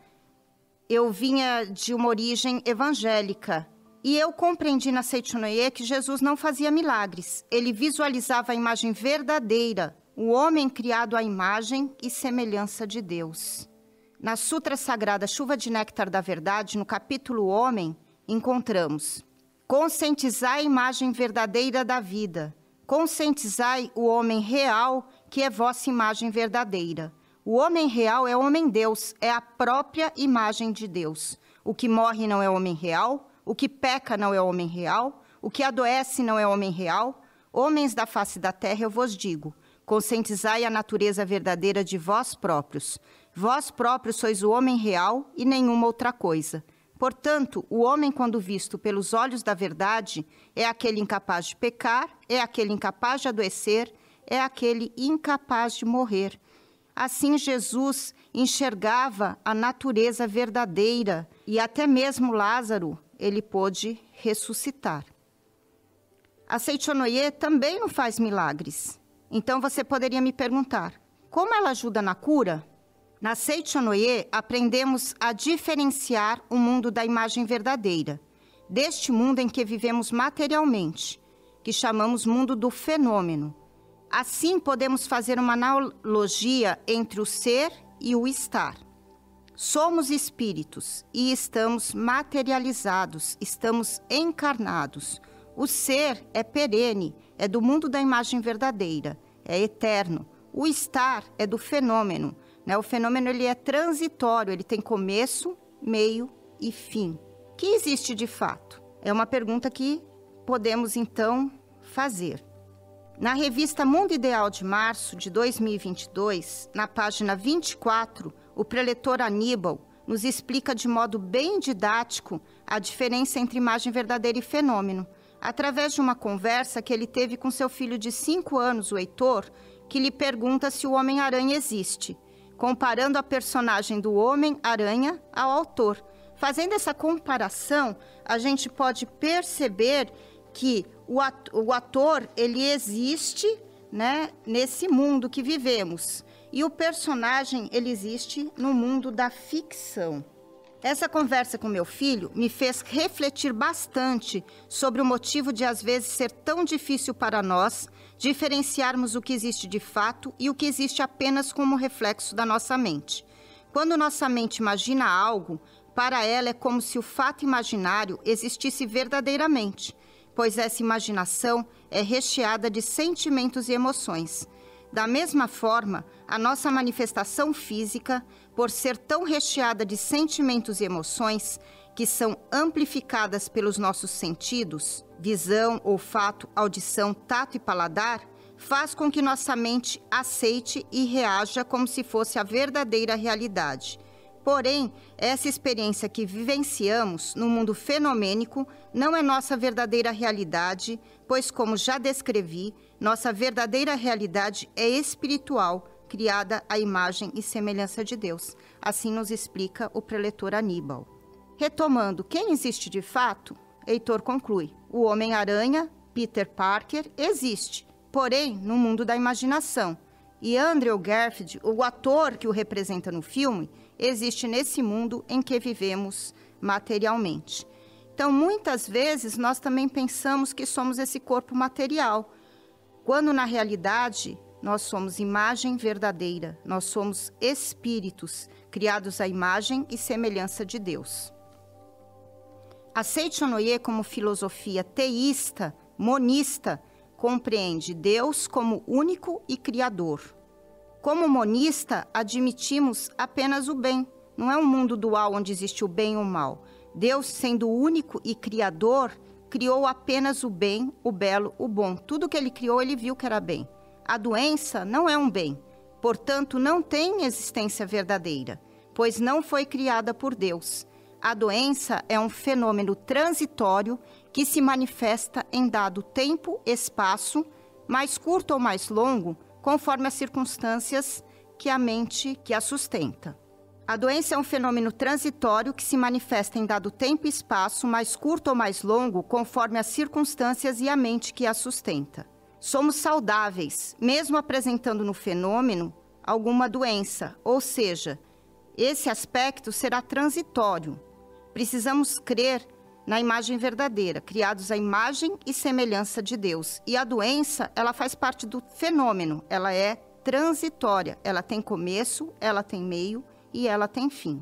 eu vinha de uma origem evangélica e eu compreendi na Seichonoye que Jesus não fazia milagres. Ele visualizava a imagem verdadeira, o homem criado à imagem e semelhança de Deus. Na Sutra Sagrada Chuva de Néctar da Verdade, no capítulo Homem, encontramos: conscientizai a imagem verdadeira da vida, conscientizai o homem real que é vossa imagem verdadeira. O homem real é o homem-deus, é a própria imagem de Deus. O que morre não é homem real, o que peca não é homem real, o que adoece não é homem real. Homens da face da terra, eu vos digo, conscientizai a natureza verdadeira de vós próprios. Vós próprios sois o homem real e nenhuma outra coisa. Portanto, o homem, quando visto pelos olhos da verdade, é aquele incapaz de pecar, é aquele incapaz de adoecer, é aquele incapaz de morrer. Assim, Jesus enxergava a natureza verdadeira e até mesmo Lázaro ele pôde ressuscitar. A Seichonoye também não faz milagres. Então você poderia me perguntar, como ela ajuda na cura? Na Seichonoye aprendemos a diferenciar o mundo da imagem verdadeira, deste mundo em que vivemos materialmente, que chamamos mundo do fenômeno. Assim, podemos fazer uma analogia entre o ser e o estar. Somos espíritos e estamos materializados, estamos encarnados. O ser é perene, é do mundo da imagem verdadeira, é eterno. O estar é do fenômeno, né? O fenômeno ele é transitório, ele tem começo, meio e fim. O que existe de fato? É uma pergunta que podemos, então, fazer. Na revista Mundo Ideal de março de dois mil e vinte e dois, na página vinte e quatro, o preletor Aníbal nos explica de modo bem didático a diferença entre imagem verdadeira e fenômeno, através de uma conversa que ele teve com seu filho de cinco anos, o Heitor, que lhe pergunta se o Homem-Aranha existe, comparando a personagem do Homem-Aranha ao autor. Fazendo essa comparação, a gente pode perceber que o ator, ele existe, né, nesse mundo que vivemos. E o personagem, ele existe no mundo da ficção. Essa conversa com meu filho me fez refletir bastante sobre o motivo de às vezes ser tão difícil para nós diferenciarmos o que existe de fato e o que existe apenas como reflexo da nossa mente. Quando nossa mente imagina algo, para ela é como se o fato imaginário existisse verdadeiramente, pois essa imaginação é recheada de sentimentos e emoções. Da mesma forma, a nossa manifestação física, por ser tão recheada de sentimentos e emoções, que são amplificadas pelos nossos sentidos, visão, olfato, audição, tato e paladar, faz com que nossa mente aceite e reaja como se fosse a verdadeira realidade. Porém, essa experiência que vivenciamos no mundo fenomênico não é nossa verdadeira realidade, pois, como já descrevi, nossa verdadeira realidade é espiritual, criada à imagem e semelhança de Deus. Assim nos explica o preletor Aníbal. Retomando, quem existe de fato? Heitor conclui: o Homem-Aranha, Peter Parker, existe, porém no mundo da imaginação. E Andrew Garfield, o ator que o representa no filme, existe nesse mundo em que vivemos materialmente. Então, muitas vezes, nós também pensamos que somos esse corpo material, quando na realidade nós somos imagem verdadeira, nós somos espíritos criados à imagem e semelhança de Deus. A Seichonoye, como filosofia teísta, monista, compreende Deus como único e criador. Como monista, admitimos apenas o bem. Não é um mundo dual onde existe o bem e o mal. Deus, sendo único e criador, criou apenas o bem, o belo, o bom. Tudo que ele criou, ele viu que era bem. A doença não é um bem, portanto, não tem existência verdadeira, pois não foi criada por Deus. A doença é um fenômeno transitório que se manifesta em dado tempo, espaço, mais curto ou mais longo, conforme as circunstâncias que a mente que a sustenta. A doença é um fenômeno transitório que se manifesta em dado tempo e espaço, mais curto ou mais longo, conforme as circunstâncias e a mente que a sustenta. Somos saudáveis, mesmo apresentando no fenômeno alguma doença, ou seja, esse aspecto será transitório. Precisamos crer na imagem verdadeira, criados à imagem e semelhança de Deus. E a doença, ela faz parte do fenômeno, ela é transitória, ela tem começo, ela tem meio e ela tem fim.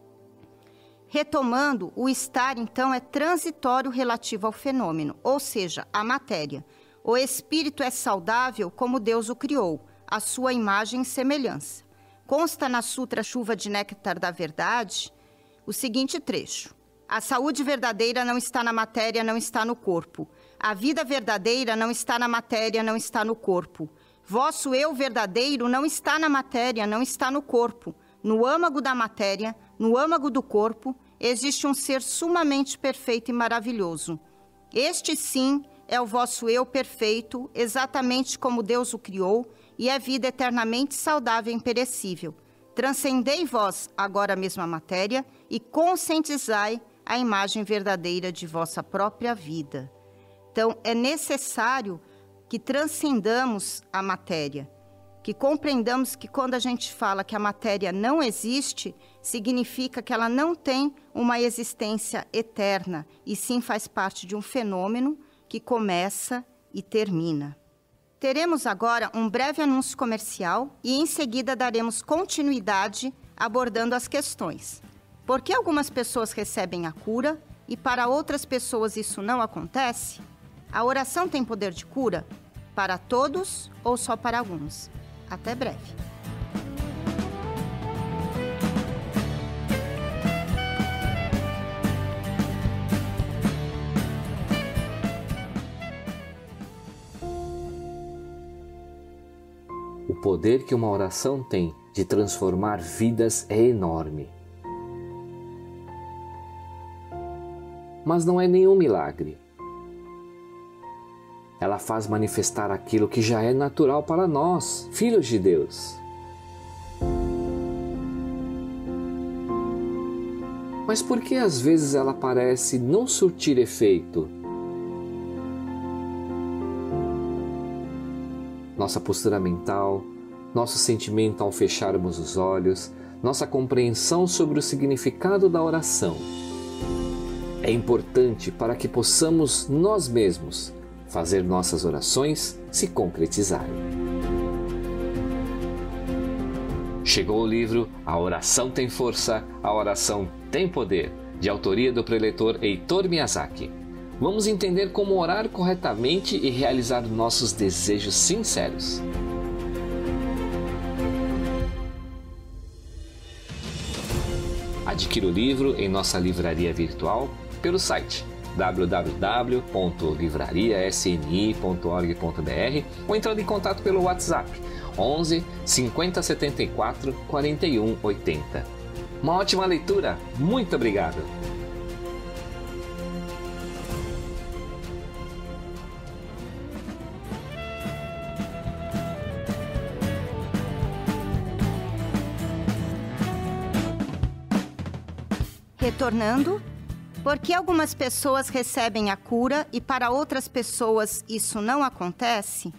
Retomando, o estar, então, é transitório relativo ao fenômeno, ou seja, à matéria. O espírito é saudável como Deus o criou, a sua imagem e semelhança. Consta na Sutra Chuva de Néctar da Verdade o seguinte trecho: a saúde verdadeira não está na matéria, não está no corpo. A vida verdadeira não está na matéria, não está no corpo. Vosso eu verdadeiro não está na matéria, não está no corpo. No âmago da matéria, no âmago do corpo, existe um ser sumamente perfeito e maravilhoso. Este, sim, é o vosso eu perfeito, exatamente como Deus o criou, e é vida eternamente saudável e imperecível. Transcendei vós agora mesmo a matéria e conscientizai a imagem verdadeira de vossa própria vida. Então, é necessário que transcendamos a matéria, que compreendamos que quando a gente fala que a matéria não existe, significa que ela não tem uma existência eterna, e sim faz parte de um fenômeno que começa e termina. Teremos agora um breve anúncio comercial e em seguida daremos continuidade abordando as questões. Por que algumas pessoas recebem a cura e para outras pessoas isso não acontece? A oração tem poder de cura? Para todos ou só para alguns? Até breve. O poder que uma oração tem de transformar vidas é enorme. Mas não é nenhum milagre. Ela faz manifestar aquilo que já é natural para nós, filhos de Deus. Mas por que às vezes ela parece não surtir efeito? Nossa postura mental, nosso sentimento ao fecharmos os olhos, nossa compreensão sobre o significado da oração. É importante para que possamos nós mesmos fazer nossas orações se concretizarem. Chegou o livro A Oração Tem Força, A Oração Tem Poder, de autoria do preletor Heitor Miyazaki. Vamos entender como orar corretamente e realizar nossos desejos sinceros. Adquira o livro em nossa livraria virtual pelo site w w w ponto livraria s n i ponto org ponto b r ou entrando em contato pelo WhatsApp onze, cinquenta, setenta e quatro, quarenta e um, oitenta. Uma ótima leitura, muito obrigado! Retornando, por que algumas pessoas recebem a cura e para outras pessoas isso não acontece?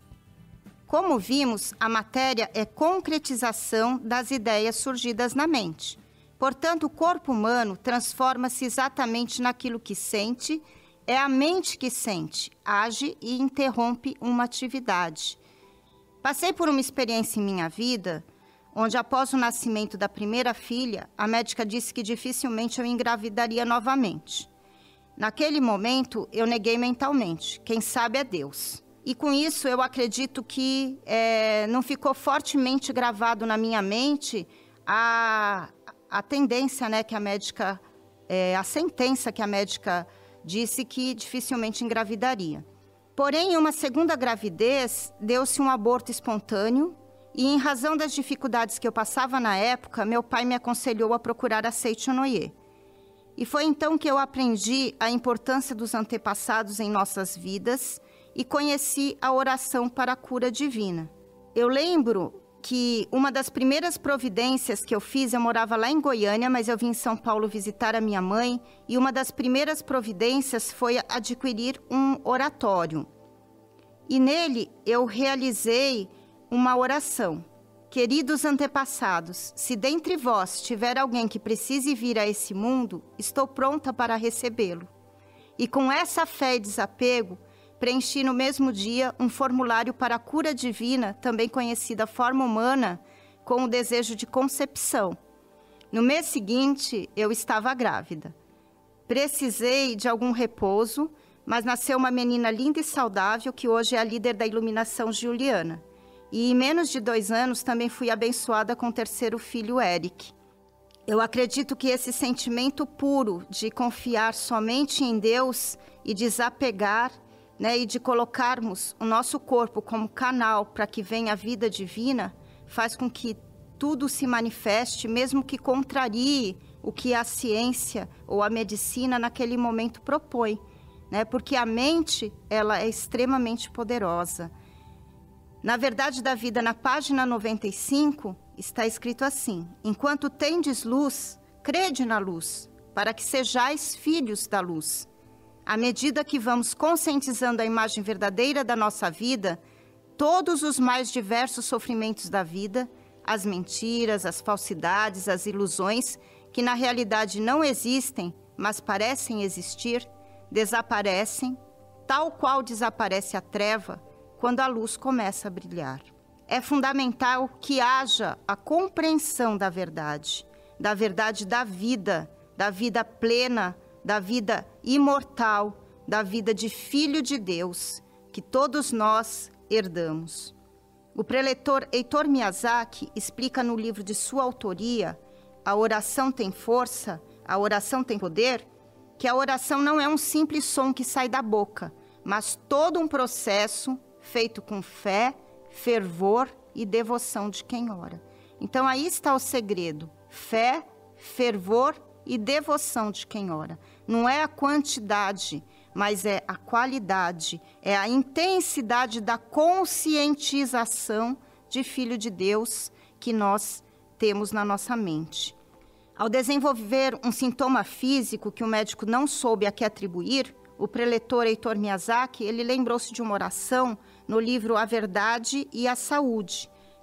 Como vimos, a matéria é concretização das ideias surgidas na mente. Portanto, o corpo humano transforma-se exatamente naquilo que sente, é a mente que sente, age e interrompe uma atividade. Passei por uma experiência em minha vida, onde após o nascimento da primeira filha, a médica disse que dificilmente eu engravidaria novamente. Naquele momento, eu neguei mentalmente, quem sabe é Deus. E com isso, eu acredito que é, não ficou fortemente gravado na minha mente a, a tendência, né, que a médica, é, a sentença que a médica disse que dificilmente engravidaria. Porém, em uma segunda gravidez, deu-se um aborto espontâneo e, em razão das dificuldades que eu passava na época, meu pai me aconselhou a procurar a Seichonoye. E foi então que eu aprendi a importância dos antepassados em nossas vidas e conheci a oração para a cura divina. Eu lembro que uma das primeiras providências que eu fiz, eu morava lá em Goiânia, mas eu vim em São Paulo visitar a minha mãe, e uma das primeiras providências foi adquirir um oratório. E nele eu realizei uma oração. Queridos antepassados, se dentre vós tiver alguém que precise vir a esse mundo, estou pronta para recebê-lo. E com essa fé e desapego, preenchi no mesmo dia um formulário para a cura divina, também conhecida forma humana, com o desejo de concepção. No mês seguinte, eu estava grávida. Precisei de algum repouso, mas nasceu uma menina linda e saudável, que hoje é a líder da iluminação Juliana. E em menos de dois anos também fui abençoada com o terceiro filho, Eric. Eu acredito que esse sentimento puro de confiar somente em Deus e desapegar, né, e de colocarmos o nosso corpo como canal para que venha a vida divina, faz com que tudo se manifeste, mesmo que contrarie o que a ciência ou a medicina naquele momento propõe, né? Porque a mente, ela é extremamente poderosa. Na Verdade da Vida, na página noventa e cinco, está escrito assim: enquanto tendes luz, crede na luz, para que sejais filhos da luz. À medida que vamos conscientizando a imagem verdadeira da nossa vida, todos os mais diversos sofrimentos da vida, as mentiras, as falsidades, as ilusões, que na realidade não existem, mas parecem existir, desaparecem, tal qual desaparece a treva quando a luz começa a brilhar. É fundamental que haja a compreensão da verdade, da verdade da vida, da vida plena, da vida imortal, da vida de Filho de Deus, que todos nós herdamos. O preletor Heitor Miyazaki explica no livro de sua autoria, A Oração Tem Força, A Oração Tem Poder, que a oração não é um simples som que sai da boca, mas todo um processo feito com fé, fervor e devoção de quem ora. Então aí está o segredo: fé, fervor e devoção de quem ora. Não é a quantidade, mas é a qualidade, é a intensidade da conscientização de Filho de Deus que nós temos na nossa mente. Ao desenvolver um sintoma físico que o médico não soube a que atribuir, o preletor Heitor Miyazaki, ele lembrou-se de uma oração no livro A Verdade e a Saúde,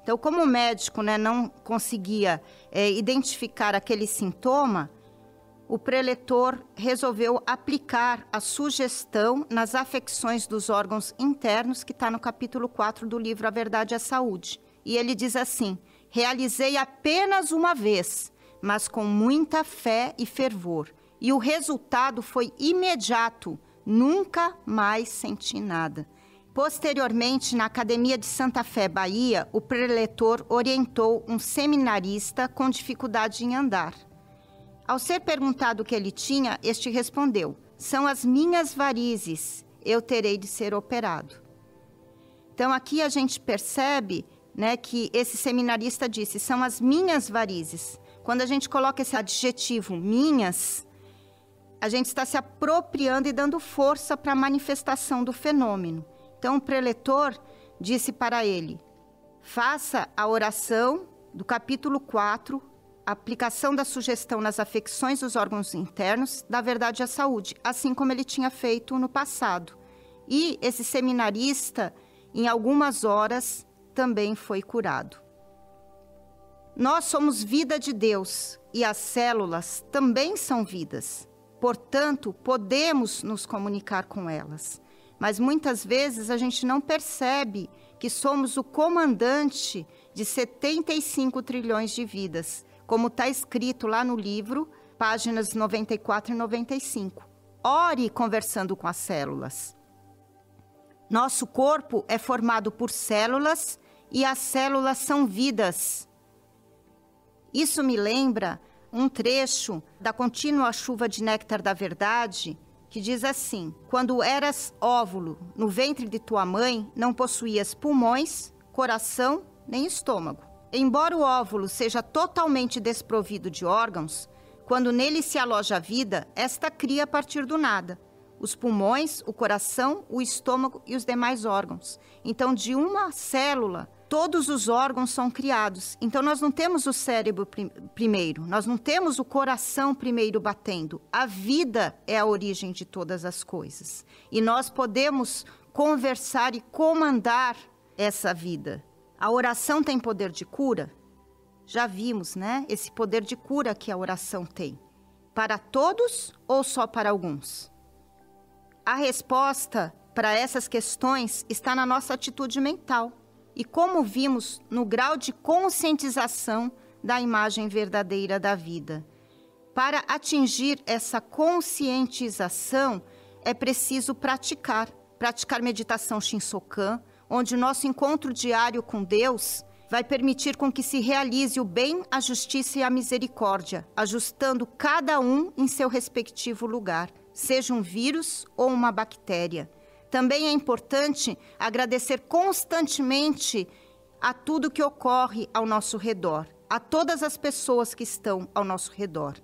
Então, como o médico, né, não conseguia é, identificar aquele sintoma, o preletor resolveu aplicar a sugestão nas afecções dos órgãos internos, que está no capítulo quatro do livro A Verdade e a Saúde. E ele diz assim: realizei apenas uma vez, mas com muita fé e fervor. E o resultado foi imediato, nunca mais senti nada. Posteriormente, na Academia de Santa Fé, Bahia, o preletor orientou um seminarista com dificuldade em andar. Ao ser perguntado o que ele tinha, este respondeu: são as minhas varizes, eu terei de ser operado. Então, aqui a gente percebe, né, que esse seminarista disse, são as minhas varizes. Quando a gente coloca esse adjetivo, minhas, a gente está se apropriando e dando força para a manifestação do fenômeno. Então, o preletor disse para ele: faça a oração do capítulo quatro, aplicação da sugestão nas afecções dos órgãos internos, da verdade e a saúde, assim como ele tinha feito no passado. E esse seminarista, em algumas horas, também foi curado. Nós somos vida de Deus e as células também são vidas. Portanto, podemos nos comunicar com elas. Mas muitas vezes a gente não percebe que somos o comandante de setenta e cinco trilhões de vidas, como está escrito lá no livro, páginas noventa e quatro e noventa e cinco. Ore conversando com as células. Nosso corpo é formado por células e as células são vidas. Isso me lembra um trecho da Contínua Chuva de Néctar da Verdade, que diz assim: quando eras óvulo no ventre de tua mãe, não possuías pulmões, coração nem estômago. Embora o óvulo seja totalmente desprovido de órgãos, quando nele se aloja a vida, esta cria a partir do nada os pulmões, o coração, o estômago e os demais órgãos. Então, de uma célula, todos os órgãos são criados. Então, nós não temos o cérebro prim- primeiro, nós não temos o coração primeiro batendo. A vida é a origem de todas as coisas. E nós podemos conversar e comandar essa vida. A oração tem poder de cura? Já vimos, né? Esse poder de cura que a oração tem. Para todos ou só para alguns? A resposta para essas questões está na nossa atitude mental. E como vimos no grau de conscientização da imagem verdadeira da vida. Para atingir essa conscientização, é preciso praticar. Praticar meditação Shinsokan, onde o nosso encontro diário com Deus vai permitir com que se realize o bem, a justiça e a misericórdia, ajustando cada um em seu respectivo lugar, seja um vírus ou uma bactéria. Também é importante agradecer constantemente a tudo que ocorre ao nosso redor, a todas as pessoas que estão ao nosso redor,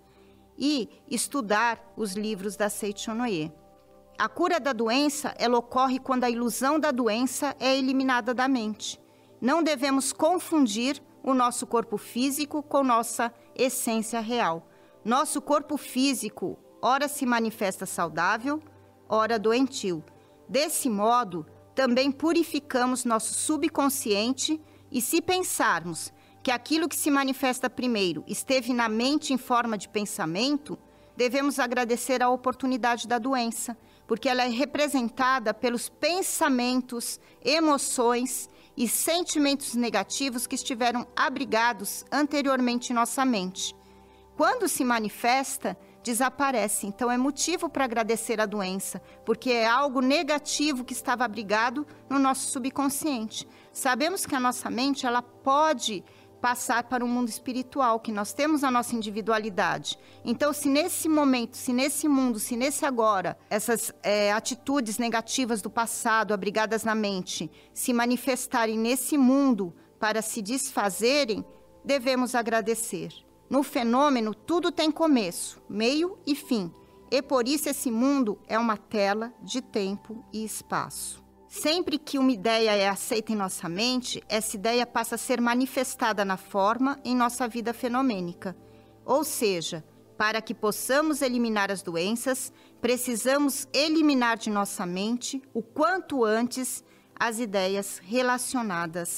e estudar os livros da Seichonoye. A cura da doença, ela ocorre quando a ilusão da doença é eliminada da mente. Não devemos confundir o nosso corpo físico com nossa essência real. Nosso corpo físico, ora se manifesta saudável, ora doentio. Desse modo, também purificamos nosso subconsciente e se pensarmos que aquilo que se manifesta primeiro esteve na mente em forma de pensamento, devemos agradecer a oportunidade da doença, porque ela é representada pelos pensamentos, emoções e sentimentos negativos que estiveram abrigados anteriormente em nossa mente. Quando se manifesta, desaparece. Então, é motivo para agradecer a doença, porque é algo negativo que estava abrigado no nosso subconsciente. Sabemos que a nossa mente, ela pode passar para o mundo espiritual, que nós temos a nossa individualidade. Então, se nesse momento, se nesse mundo, se nesse agora, essas é, atitudes negativas do passado, abrigadas na mente, se manifestarem nesse mundo para se desfazerem, devemos agradecer. No fenômeno, tudo tem começo, meio e fim. E por isso esse mundo é uma tela de tempo e espaço. Sempre que uma ideia é aceita em nossa mente, essa ideia passa a ser manifestada na forma em nossa vida fenomênica. Ou seja, para que possamos eliminar as doenças, precisamos eliminar de nossa mente, o quanto antes, as ideias relacionadas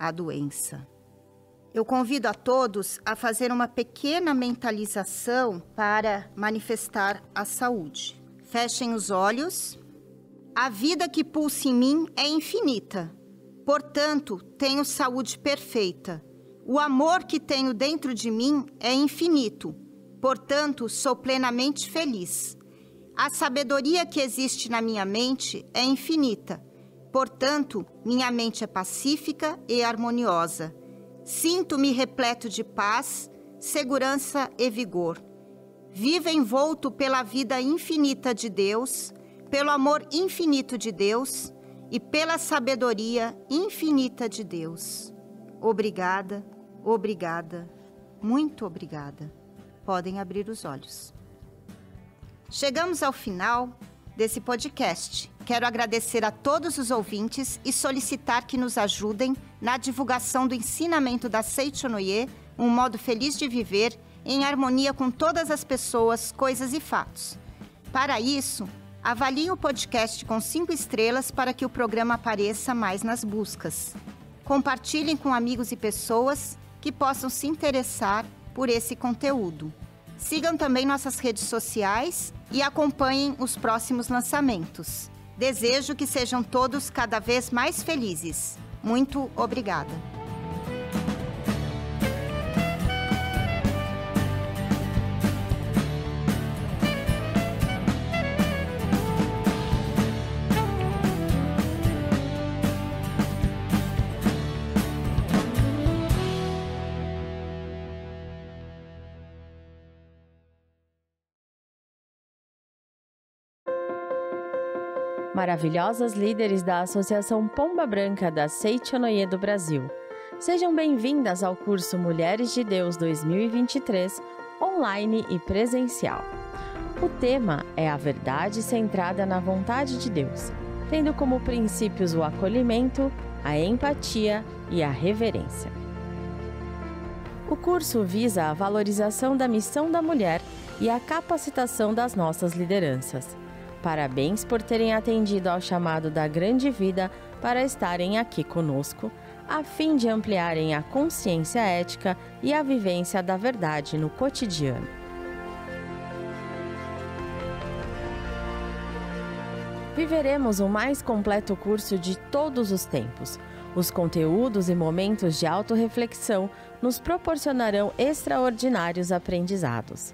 a doença. Eu convido a todos a fazer uma pequena mentalização para manifestar a saúde. Fechem os olhos. A vida que pulsa em mim é infinita. Portanto, tenho saúde perfeita. O amor que tenho dentro de mim é infinito. Portanto, sou plenamente feliz. A sabedoria que existe na minha mente é infinita. Portanto, minha mente é pacífica e harmoniosa. Sinto-me repleto de paz, segurança e vigor. Vivo envolto pela vida infinita de Deus, pelo amor infinito de Deus e pela sabedoria infinita de Deus. Obrigada, obrigada, muito obrigada. Podem abrir os olhos. Chegamos ao final desse podcast. Quero agradecer a todos os ouvintes e solicitar que nos ajudem na divulgação do ensinamento da Seichonoye, um modo feliz de viver, em harmonia com todas as pessoas, coisas e fatos. Para isso, avaliem o podcast com cinco estrelas para que o programa apareça mais nas buscas. Compartilhem com amigos e pessoas que possam se interessar por esse conteúdo. Sigam também nossas redes sociais e acompanhem os próximos lançamentos. Desejo que sejam todos cada vez mais felizes. Muito obrigada. Maravilhosas líderes da Associação Pomba Branca da Seichonoye do Brasil. Sejam bem-vindas ao curso Mulheres de Deus dois mil e vinte e três, online e presencial. O tema é a verdade centrada na vontade de Deus, tendo como princípios o acolhimento, a empatia e a reverência. O curso visa a valorização da missão da mulher e a capacitação das nossas lideranças. Parabéns por terem atendido ao chamado da grande vida para estarem aqui conosco, a fim de ampliarem a consciência ética e a vivência da verdade no cotidiano. Viveremos o mais completo curso de todos os tempos. Os conteúdos e momentos de autorreflexão nos proporcionarão extraordinários aprendizados.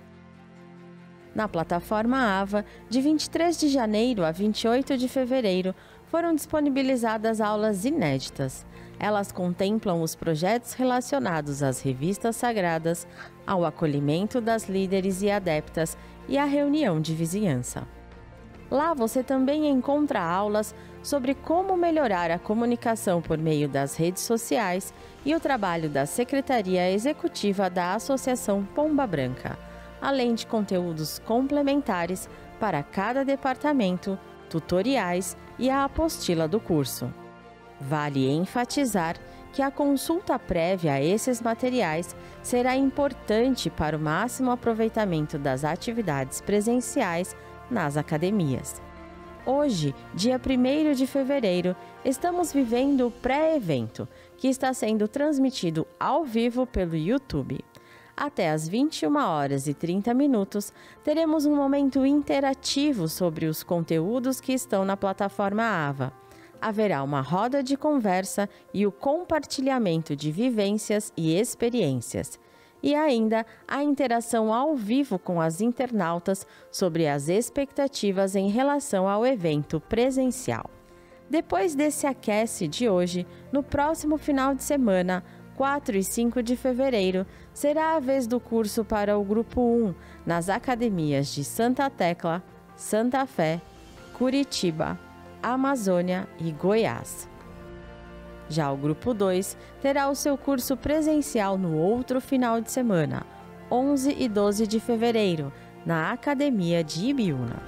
Na plataforma Ava, de vinte e três de janeiro a vinte e oito de fevereiro, foram disponibilizadas aulas inéditas. Elas contemplam os projetos relacionados às revistas sagradas, ao acolhimento das líderes e adeptas e à reunião de vizinhança. Lá você também encontra aulas sobre como melhorar a comunicação por meio das redes sociais e o trabalho da Secretaria Executiva da Associação Pomba Branca, além de conteúdos complementares para cada departamento, tutoriais e a apostila do curso. Vale enfatizar que a consulta prévia a esses materiais será importante para o máximo aproveitamento das atividades presenciais nas academias. Hoje, dia primeiro de fevereiro, estamos vivendo o pré-evento, que está sendo transmitido ao vivo pelo YouTube. Até às vinte e uma horas e trinta minutos, teremos um momento interativo sobre os conteúdos que estão na plataforma Ava. Haverá uma roda de conversa e o compartilhamento de vivências e experiências. E ainda a interação ao vivo com as internautas sobre as expectativas em relação ao evento presencial. Depois desse aquece de hoje, no próximo final de semana, quatro e cinco de fevereiro, será a vez do curso para o Grupo um, nas academias de Santa Tecla, Santa Fé, Curitiba, Amazônia e Goiás. Já o Grupo dois terá o seu curso presencial no outro final de semana, onze e doze de fevereiro, na Academia de Ibiúna.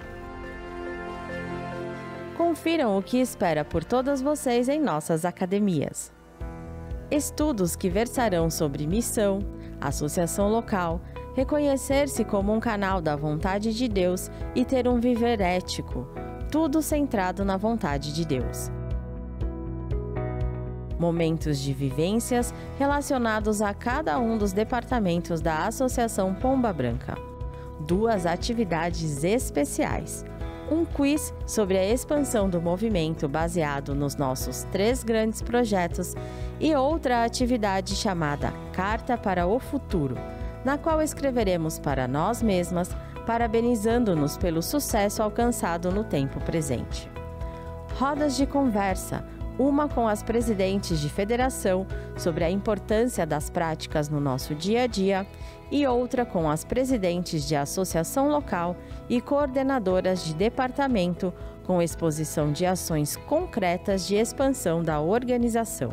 Confiram o que espera por todas vocês em nossas academias. Estudos que versarão sobre missão, associação local, reconhecer-se como um canal da vontade de Deus e ter um viver ético, tudo centrado na vontade de Deus. momentos de vivências relacionados a cada um dos departamentos da Associação Pomba Branca. Duas atividades especiais. Um quiz sobre a expansão do movimento baseado nos nossos três grandes projetos e outra atividade chamada Carta para o Futuro, na qual escreveremos para nós mesmas, parabenizando-nos pelo sucesso alcançado no tempo presente. Rodas de conversa, uma com as presidentes de federação sobre a importância das práticas no nosso dia a dia e outra com as presidentes de associação local e coordenadoras de departamento, com exposição de ações concretas de expansão da organização.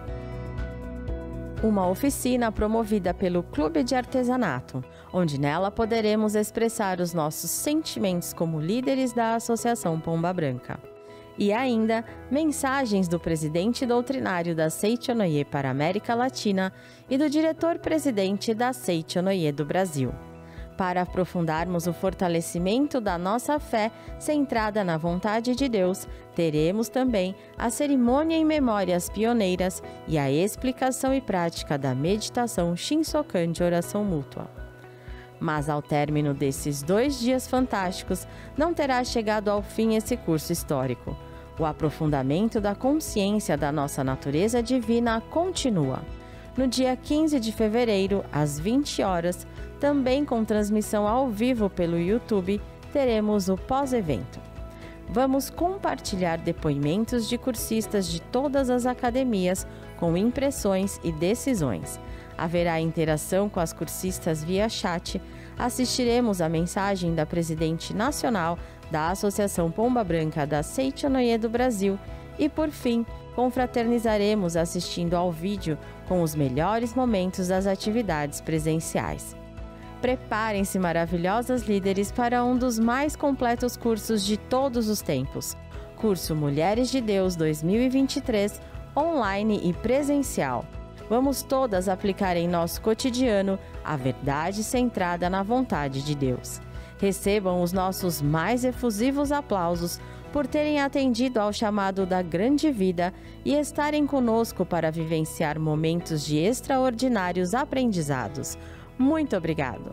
Uma oficina promovida pelo Clube de Artesanato, onde nela poderemos expressar os nossos sentimentos como líderes da Associação Pomba Branca. E ainda, mensagens do presidente doutrinário da Seichonoye para a América Latina e do diretor-presidente da Seichonoye do Brasil. Para aprofundarmos o fortalecimento da nossa fé centrada na vontade de Deus, teremos também a cerimônia em memórias pioneiras e a explicação e prática da meditação Shinsokan de oração mútua. Mas ao término desses dois dias fantásticos, não terá chegado ao fim esse curso histórico. O aprofundamento da consciência da nossa natureza divina continua. No dia quinze de fevereiro, às vinte horas, também com transmissão ao vivo pelo YouTube, teremos o pós-evento. Vamos compartilhar depoimentos de cursistas de todas as academias com impressões e decisões. Haverá interação com as cursistas via chat, assistiremos a mensagem da presidente nacional da Associação Pomba Branca da Seichonoye do Brasil e, por fim, confraternizaremos assistindo ao vídeo com os melhores momentos das atividades presenciais. Preparem-se, maravilhosas líderes, para um dos mais completos cursos de todos os tempos. Curso Mulheres de Deus dois mil e vinte e três, online e presencial. Vamos todas aplicar em nosso cotidiano a verdade centrada na vontade de Deus. Recebam os nossos mais efusivos aplausos por terem atendido ao chamado da grande vida e estarem conosco para vivenciar momentos de extraordinários aprendizados. Muito obrigado!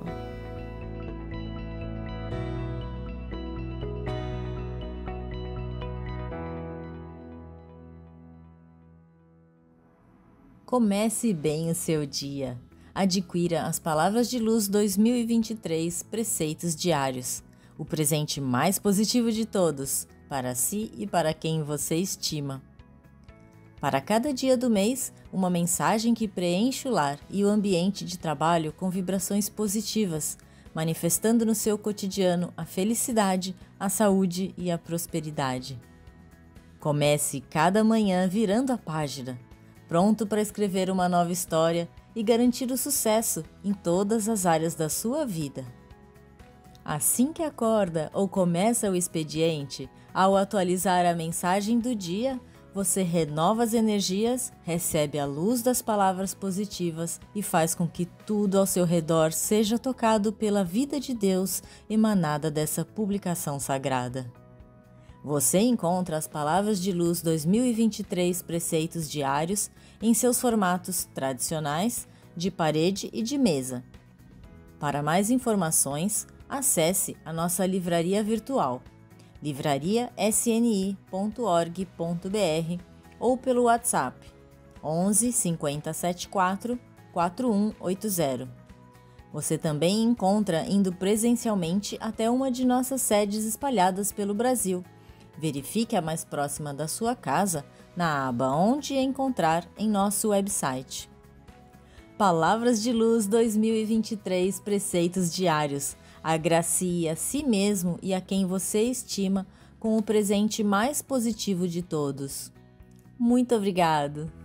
Comece bem o seu dia. Adquira as Palavras de Luz dois mil e vinte e três Preceitos Diários, o presente mais positivo de todos, para si e para quem você estima. Para cada dia do mês, uma mensagem que preenche o lar e o ambiente de trabalho com vibrações positivas, manifestando no seu cotidiano a felicidade, a saúde e a prosperidade. Comece cada manhã virando a página, pronto para escrever uma nova história e garantir o sucesso em todas as áreas da sua vida. Assim que acorda ou começa o expediente, ao atualizar a mensagem do dia, você renova as energias, recebe a luz das palavras positivas e faz com que tudo ao seu redor seja tocado pela vida de Deus emanada dessa publicação sagrada. Você encontra as Palavras de Luz dois mil e vinte e três Preceitos Diários em seus formatos tradicionais, de parede e de mesa. Para mais informações, acesse a nossa livraria virtual, livraria s n i ponto org ponto b r ou pelo WhatsApp onze, cinquenta, setenta e quatro, quarenta e um oitenta. Você também encontra indo presencialmente até uma de nossas sedes espalhadas pelo Brasil. Verifique a mais próxima da sua casa na aba Onde Encontrar em nosso website. Palavras de Luz dois mil e vinte e três Preceitos Diários. Agracie a si mesmo e a quem você estima com o presente mais positivo de todos. Muito obrigado!